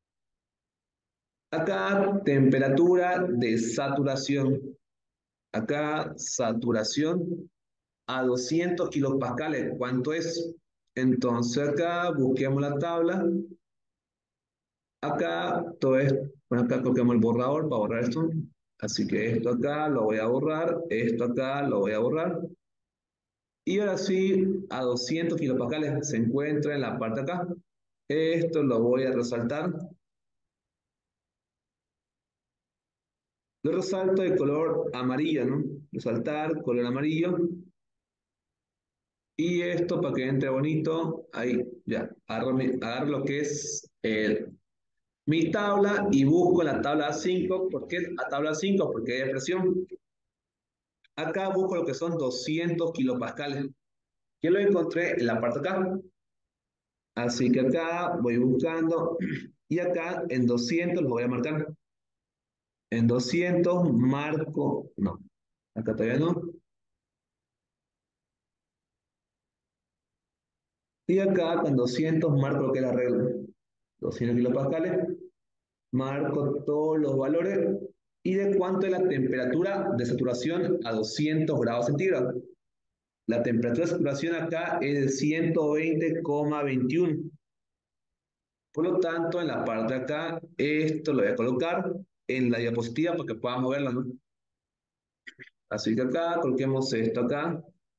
acá temperatura de saturación. Acá saturación a doscientos kilopascales. ¿Cuánto es? Entonces acá busquemos la tabla. Acá todo esto. Bueno, acá coloquemos el borrador para borrar esto. Así que esto acá lo voy a borrar. Esto acá lo voy a borrar. Y ahora sí, a doscientos kilopascales se encuentra en la parte acá. Esto lo voy a resaltar. Lo resalto de color amarillo, ¿no? Resaltar, color amarillo. Y esto para que entre bonito, ahí, ya, agarro, mi- agarro lo que es el, mi tabla y busco la tabla cinco. ¿Por qué la tabla cinco? Porque hay presión. Acá busco lo que son doscientos kilopascales. Que lo encontré en la parte acá. Así que acá voy buscando y acá en doscientos lo voy a marcar. En doscientos marco, no, acá todavía no. Y acá con doscientos marco lo que es la regla. doscientos kilopascales, marco todos los valores. ¿Y de cuánto es la temperatura de saturación a doscientos grados centígrados? La temperatura de saturación acá es de ciento veinte coma veintiuno. Por lo tanto, en la parte de acá, esto lo voy a colocar en la diapositiva para que podamos verla, ¿no? Así que acá, coloquemos esto acá.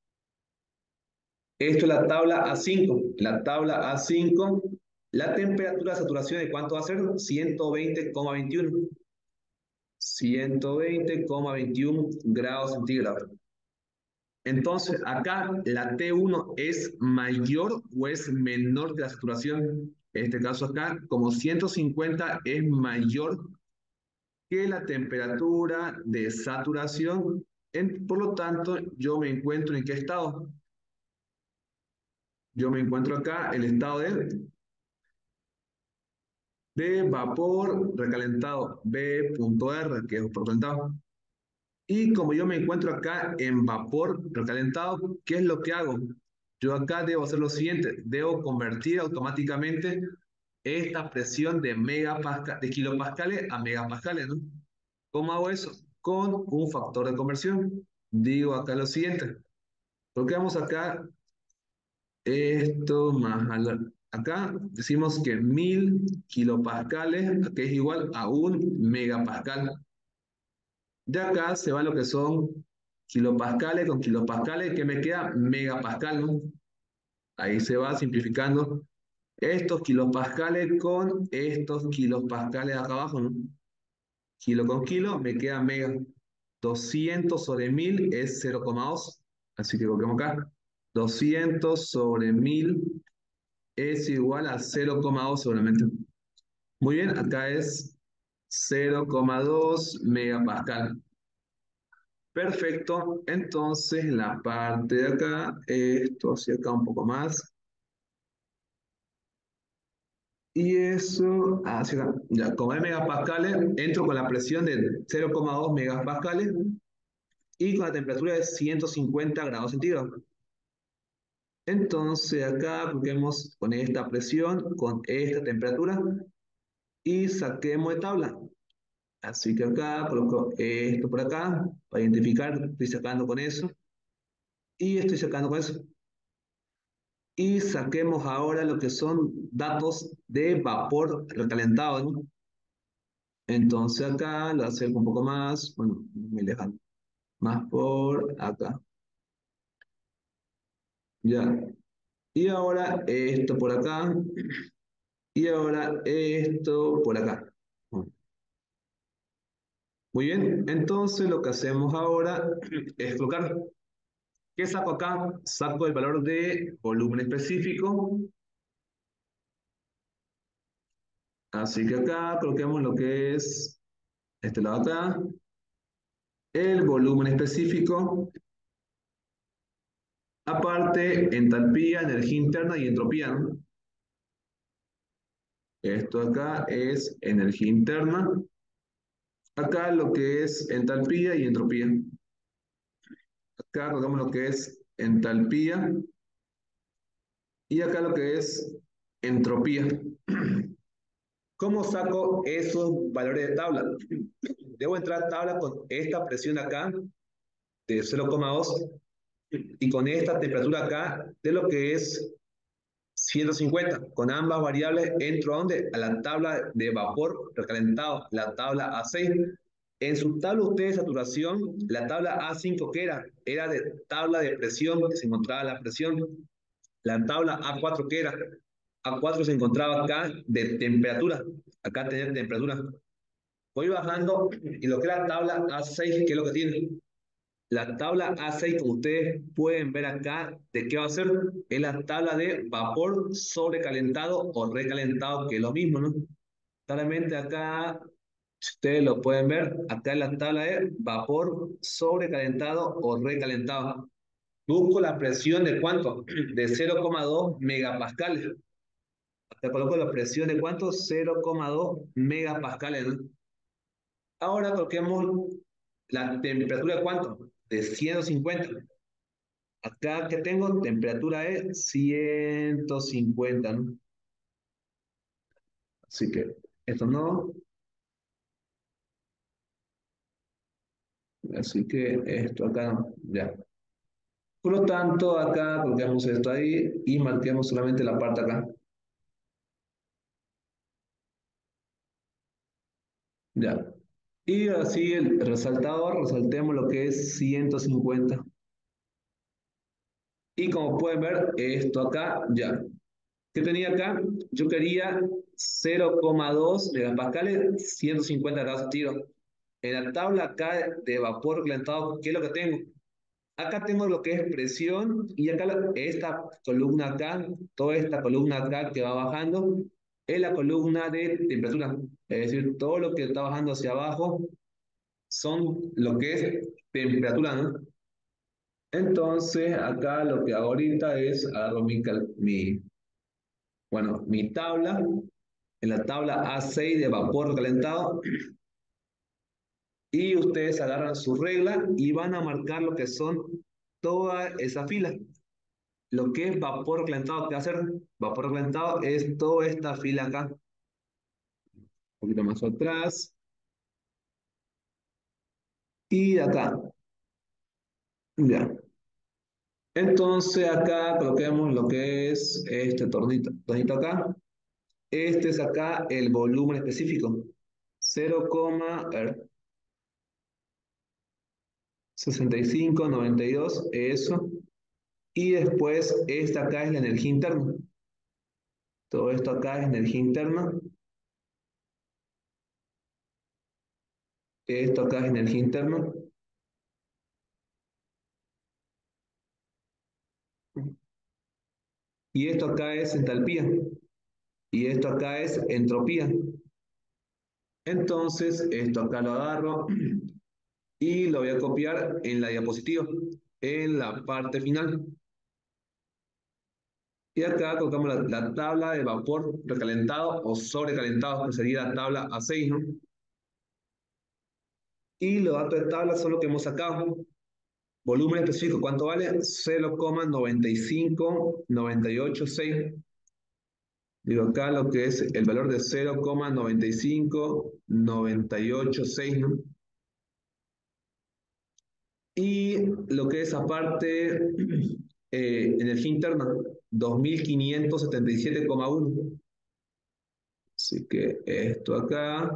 Esto es la tabla A cinco. La tabla A cinco, la temperatura de saturación de cuánto va a ser? ciento veinte coma veintiuno. ciento veinte coma veintiuno grados centígrados. Entonces, acá la T uno es mayor o es menor que la saturación. En este caso acá, como ciento cincuenta es mayor que la temperatura de saturación. En- por lo tanto, yo me encuentro en qué estado. Yo me encuentro acá el estado de, de vapor recalentado, B.R, que es vapor recalentado. Y como yo me encuentro acá en vapor recalentado, ¿qué es lo que hago? Yo acá debo hacer lo siguiente, debo convertir automáticamente esta presión de megapasca, de kilopascales a megapascales, ¿no? ¿Cómo hago eso? Con un factor de conversión. Digo acá lo siguiente, colocamos acá esto más a la- acá decimos que mil kilopascales, que es igual a un megapascal. De acá se va lo que son kilopascales con kilopascales, que me queda megapascal, ¿no? Ahí se va simplificando estos kilopascales con estos kilopascales acá abajo, ¿no? Kilo con kilo me queda mega. doscientos sobre mil es cero coma dos. Así que coloquemos acá. doscientos sobre mil es igual a cero coma dos seguramente. Muy bien, acá es cero coma dos megapascal. Perfecto, entonces la parte de acá, esto hacia acá un poco más, y eso hacia acá. Ya, como es megapascales, entro con la presión de cero coma dos megapascales y con la temperatura de ciento cincuenta grados centígrados. Entonces acá coloquemos con esta presión, con esta temperatura, y saquemos de tabla. Así que acá coloco esto por acá, para identificar, estoy sacando con eso, y estoy sacando con eso. Y saquemos ahora lo que son datos de vapor recalentado, ¿no? Entonces acá lo acerco un poco más, bueno, me lejano, más por acá, ya. Y ahora esto por acá, y ahora esto por acá. Muy bien, entonces lo que hacemos ahora es colocar, ¿qué saco acá? Saco el valor de volumen específico, así que acá coloquemos lo que es este lado acá, el volumen específico. Aparte, entalpía, energía interna y entropía, ¿no? Esto acá es energía interna. Acá lo que es entalpía y entropía. Acá colocamos lo que es entalpía y acá lo que es entropía. ¿Cómo saco esos valores de tabla? Debo entrar a tabla con esta presión acá de cero coma dos y con esta temperatura acá de lo que es ciento cincuenta. Con ambas variables entro a dónde? A la tabla de vapor recalentado, la tabla A seis. En su tabla ustedes de saturación, la tabla A cinco que era, era de tabla de presión, que se encontraba la presión. La tabla A cuatro que era, A cuatro se encontraba acá de temperatura, acá tenía temperatura. Voy bajando y lo que era la tabla A seis, ¿qué es lo que tiene? La tabla A seis, como ustedes pueden ver acá, ¿de qué va a ser? Es la tabla de vapor sobrecalentado o recalentado, que es lo mismo, ¿no? Claramente acá, si ustedes lo pueden ver, acá es la tabla de vapor sobrecalentado o recalentado. Busco la presión de cuánto? De cero coma dos megapascales. Acá coloco la presión de cuánto? cero coma dos megapascales, ¿no? Ahora coloquemos la temperatura de cuánto, de ciento cincuenta. Acá que tengo, temperatura de ciento cincuenta, ¿no? Así que esto no, así que esto acá no, ya. Por lo tanto, acá colocamos esto ahí y marquemos solamente la parte acá, ya. Y así el resaltador, resaltemos lo que es ciento cincuenta. Y como pueden ver, esto acá, ya. ¿Qué tenía acá? Yo quería cero coma dos megapascales, ciento cincuenta grados tiro. En la tabla acá de vapor calentado, ¿qué es lo que tengo? Acá tengo lo que es presión y acá la- esta columna acá, toda esta columna acá que va bajando, es la columna de temperatura. Es decir, todo lo que está bajando hacia abajo son lo que es temperatura, ¿no? Entonces, acá lo que hago ahorita es agarro mi, cal- mi, bueno, mi tabla. En la tabla A seis de vapor calentado, y ustedes agarran su regla y van a marcar lo que son toda esa fila. Lo que es vapor calentado, ¿qué hacer? Vapor calentado es toda esta fila acá. Un poquito más atrás. Y de acá. Ya. Entonces acá coloquemos lo que es este tornito, tornito acá. Este es acá el volumen específico. cero, a ver, sesenta y cinco, noventa y dos, eso. Y después esta acá es la energía interna. Todo esto acá es energía interna. Esto acá es energía interna. Y esto acá es entalpía. Y esto acá es entropía. Entonces, esto acá lo agarro y lo voy a copiar en la diapositiva, en la parte final. Y acá colocamos la, la tabla de vapor recalentado o sobrecalentado, que sería la tabla A seis, ¿no? Y los datos de tabla son lo que hemos sacado. Volumen específico, ¿cuánto vale? cero coma noventa y cinco noventa y ocho seis. Digo acá lo que es el valor de cero coma noventa y cinco noventa y ocho seis, ¿no? Y lo que es aparte, eh, energía interna, dos mil quinientos setenta y siete coma uno. Así que esto acá,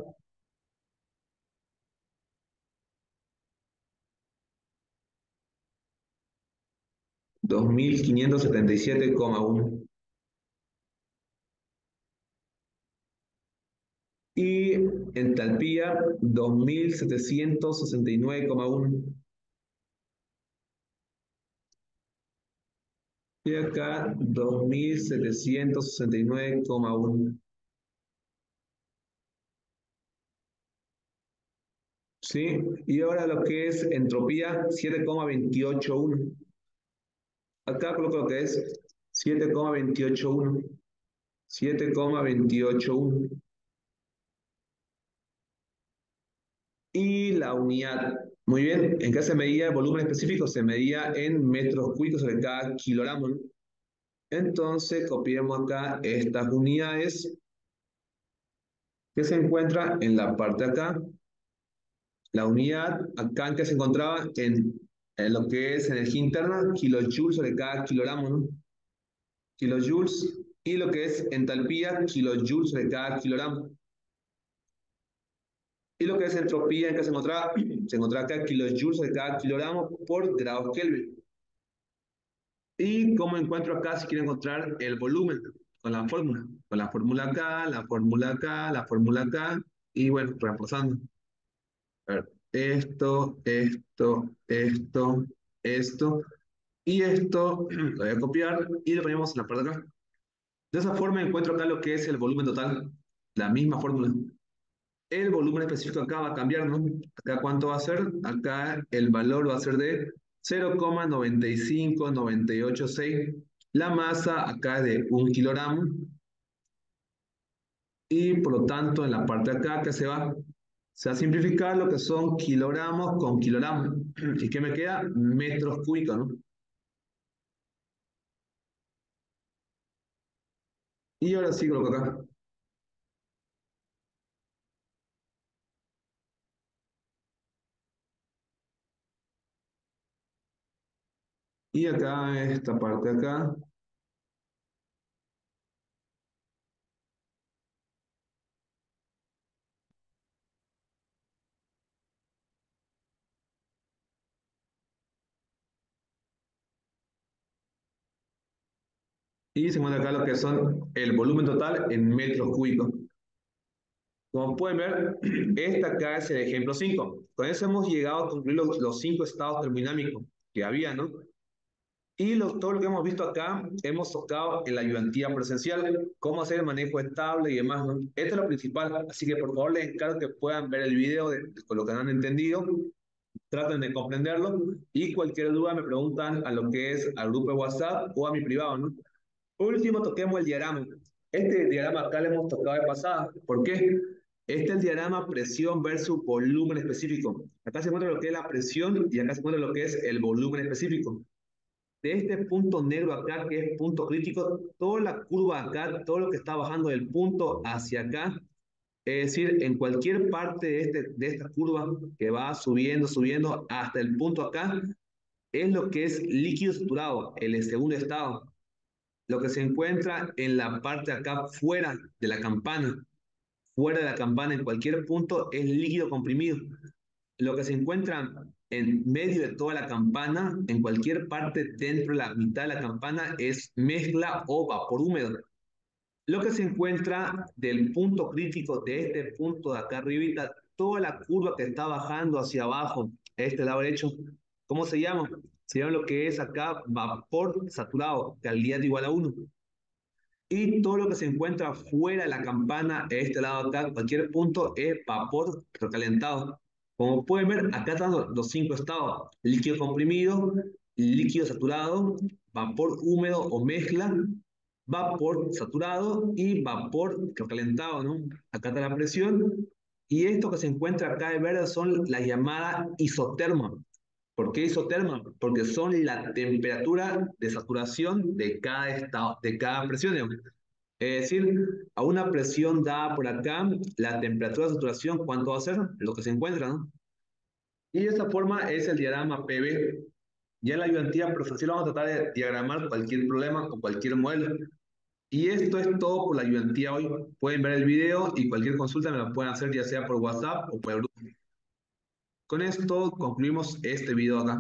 dos mil quinientos setenta y siete coma uno. Y entalpía, dos mil setecientos sesenta y nueve coma uno. Y acá, dos mil setecientos sesenta y nueve coma uno. ¿Sí? Y ahora lo que es entropía, siete coma veintiocho uno. Acá coloco lo que es siete coma veintiocho uno. siete coma veintiocho uno. Y la unidad. Muy bien, ¿en qué se medía el volumen específico? Se medía en metros cúbicos sobre cada kilogramo, ¿no? Entonces, copiemos acá estas unidades que se encuentra en la parte de acá. La unidad, acá en que se encontraba en, en lo que es energía interna, kilojoules sobre cada kilogramo, ¿no? Kilojoules. Y lo que es entalpía, kilojoules sobre cada kilogramo. Y lo que es entropía, en que se encontraba, se encontraba acá kilojoules sobre cada kilogramo por grados Kelvin. ¿Y cómo encuentro acá si quiero encontrar el volumen? Con la fórmula. Con la fórmula acá, la fórmula acá, la fórmula acá. Y bueno, reemplazando. A ver, esto, esto, esto, esto. Y esto lo voy a copiar y lo ponemos en la parte de acá. De esa forma encuentro acá lo que es el volumen total. La misma fórmula. El volumen específico acá va a cambiar, ¿no? Acá cuánto va a ser, acá el valor va a ser de cero coma noventa y cinco noventa y ocho seis. La masa acá es de un kilogramo y por lo tanto en la parte de acá que se va Se va a simplificar lo que son kilogramos con kilogramos. ¿Y qué me queda? Metros cúbicos, ¿no? Y ahora sí coloco acá. Y acá, esta parte de acá. Y se muestra acá lo que son el volumen total en metros cúbicos. Como pueden ver, este acá es el ejemplo cinco. Con eso hemos llegado a concluir los, los cinco estados termodinámicos que había, ¿no? Y lo- todo lo que hemos visto acá, hemos tocado en la ayudantía presencial, cómo hacer el manejo estable y demás, ¿no? Esto es lo principal, así que por favor les encargo que puedan ver el video de, con lo que han entendido, traten de comprenderlo y cualquier duda me preguntan a lo que es al grupo de WhatsApp o a mi privado, ¿no? Por último, toquemos el diagrama. Este diagrama acá lo hemos tocado de pasada. ¿Por qué? Este es el diagrama presión versus volumen específico. Acá se muestra lo que es la presión y acá se muestra lo que es el volumen específico. De este punto negro acá, que es punto crítico, toda la curva acá, todo lo que está bajando del punto hacia acá, es decir, en cualquier parte de, este, de esta curva que va subiendo, subiendo hasta el punto acá, es lo que es líquido saturado, el segundo estado. Lo que se encuentra en la parte acá fuera de la campana, fuera de la campana en cualquier punto es líquido comprimido. Lo que se encuentra en medio de toda la campana, en cualquier parte dentro de la mitad de la campana, es mezcla o vapor húmedo. Lo que se encuentra del punto crítico de este punto de acá arribita, toda la curva que está bajando hacia abajo, este lado derecho, ¿cómo se llama? Se llama lo que es acá vapor saturado, calidad igual a uno. Y todo lo que se encuentra fuera de la campana, este lado acá, cualquier punto, es vapor recalentado. Como pueden ver, acá están los, los cinco estados: líquido comprimido, líquido saturado, vapor húmedo o mezcla, vapor saturado y vapor recalentado, ¿no? Acá está la presión. Y esto que se encuentra acá de verde son las llamadas isotermas. ¿Por qué isoterma? Porque son la temperatura de saturación de cada estado, de cada presión, digamos. Es decir, a una presión dada por acá, la temperatura de saturación, ¿cuánto va a ser? Lo que se encuentra, ¿no? Y de esa forma es el diagrama P V. Ya en la ayudantía profesional vamos a tratar de diagramar cualquier problema o cualquier modelo. Y esto es todo por la ayudantía hoy. Pueden ver el video y cualquier consulta me la pueden hacer ya sea por WhatsApp o por el grupo. Con esto concluimos este video acá.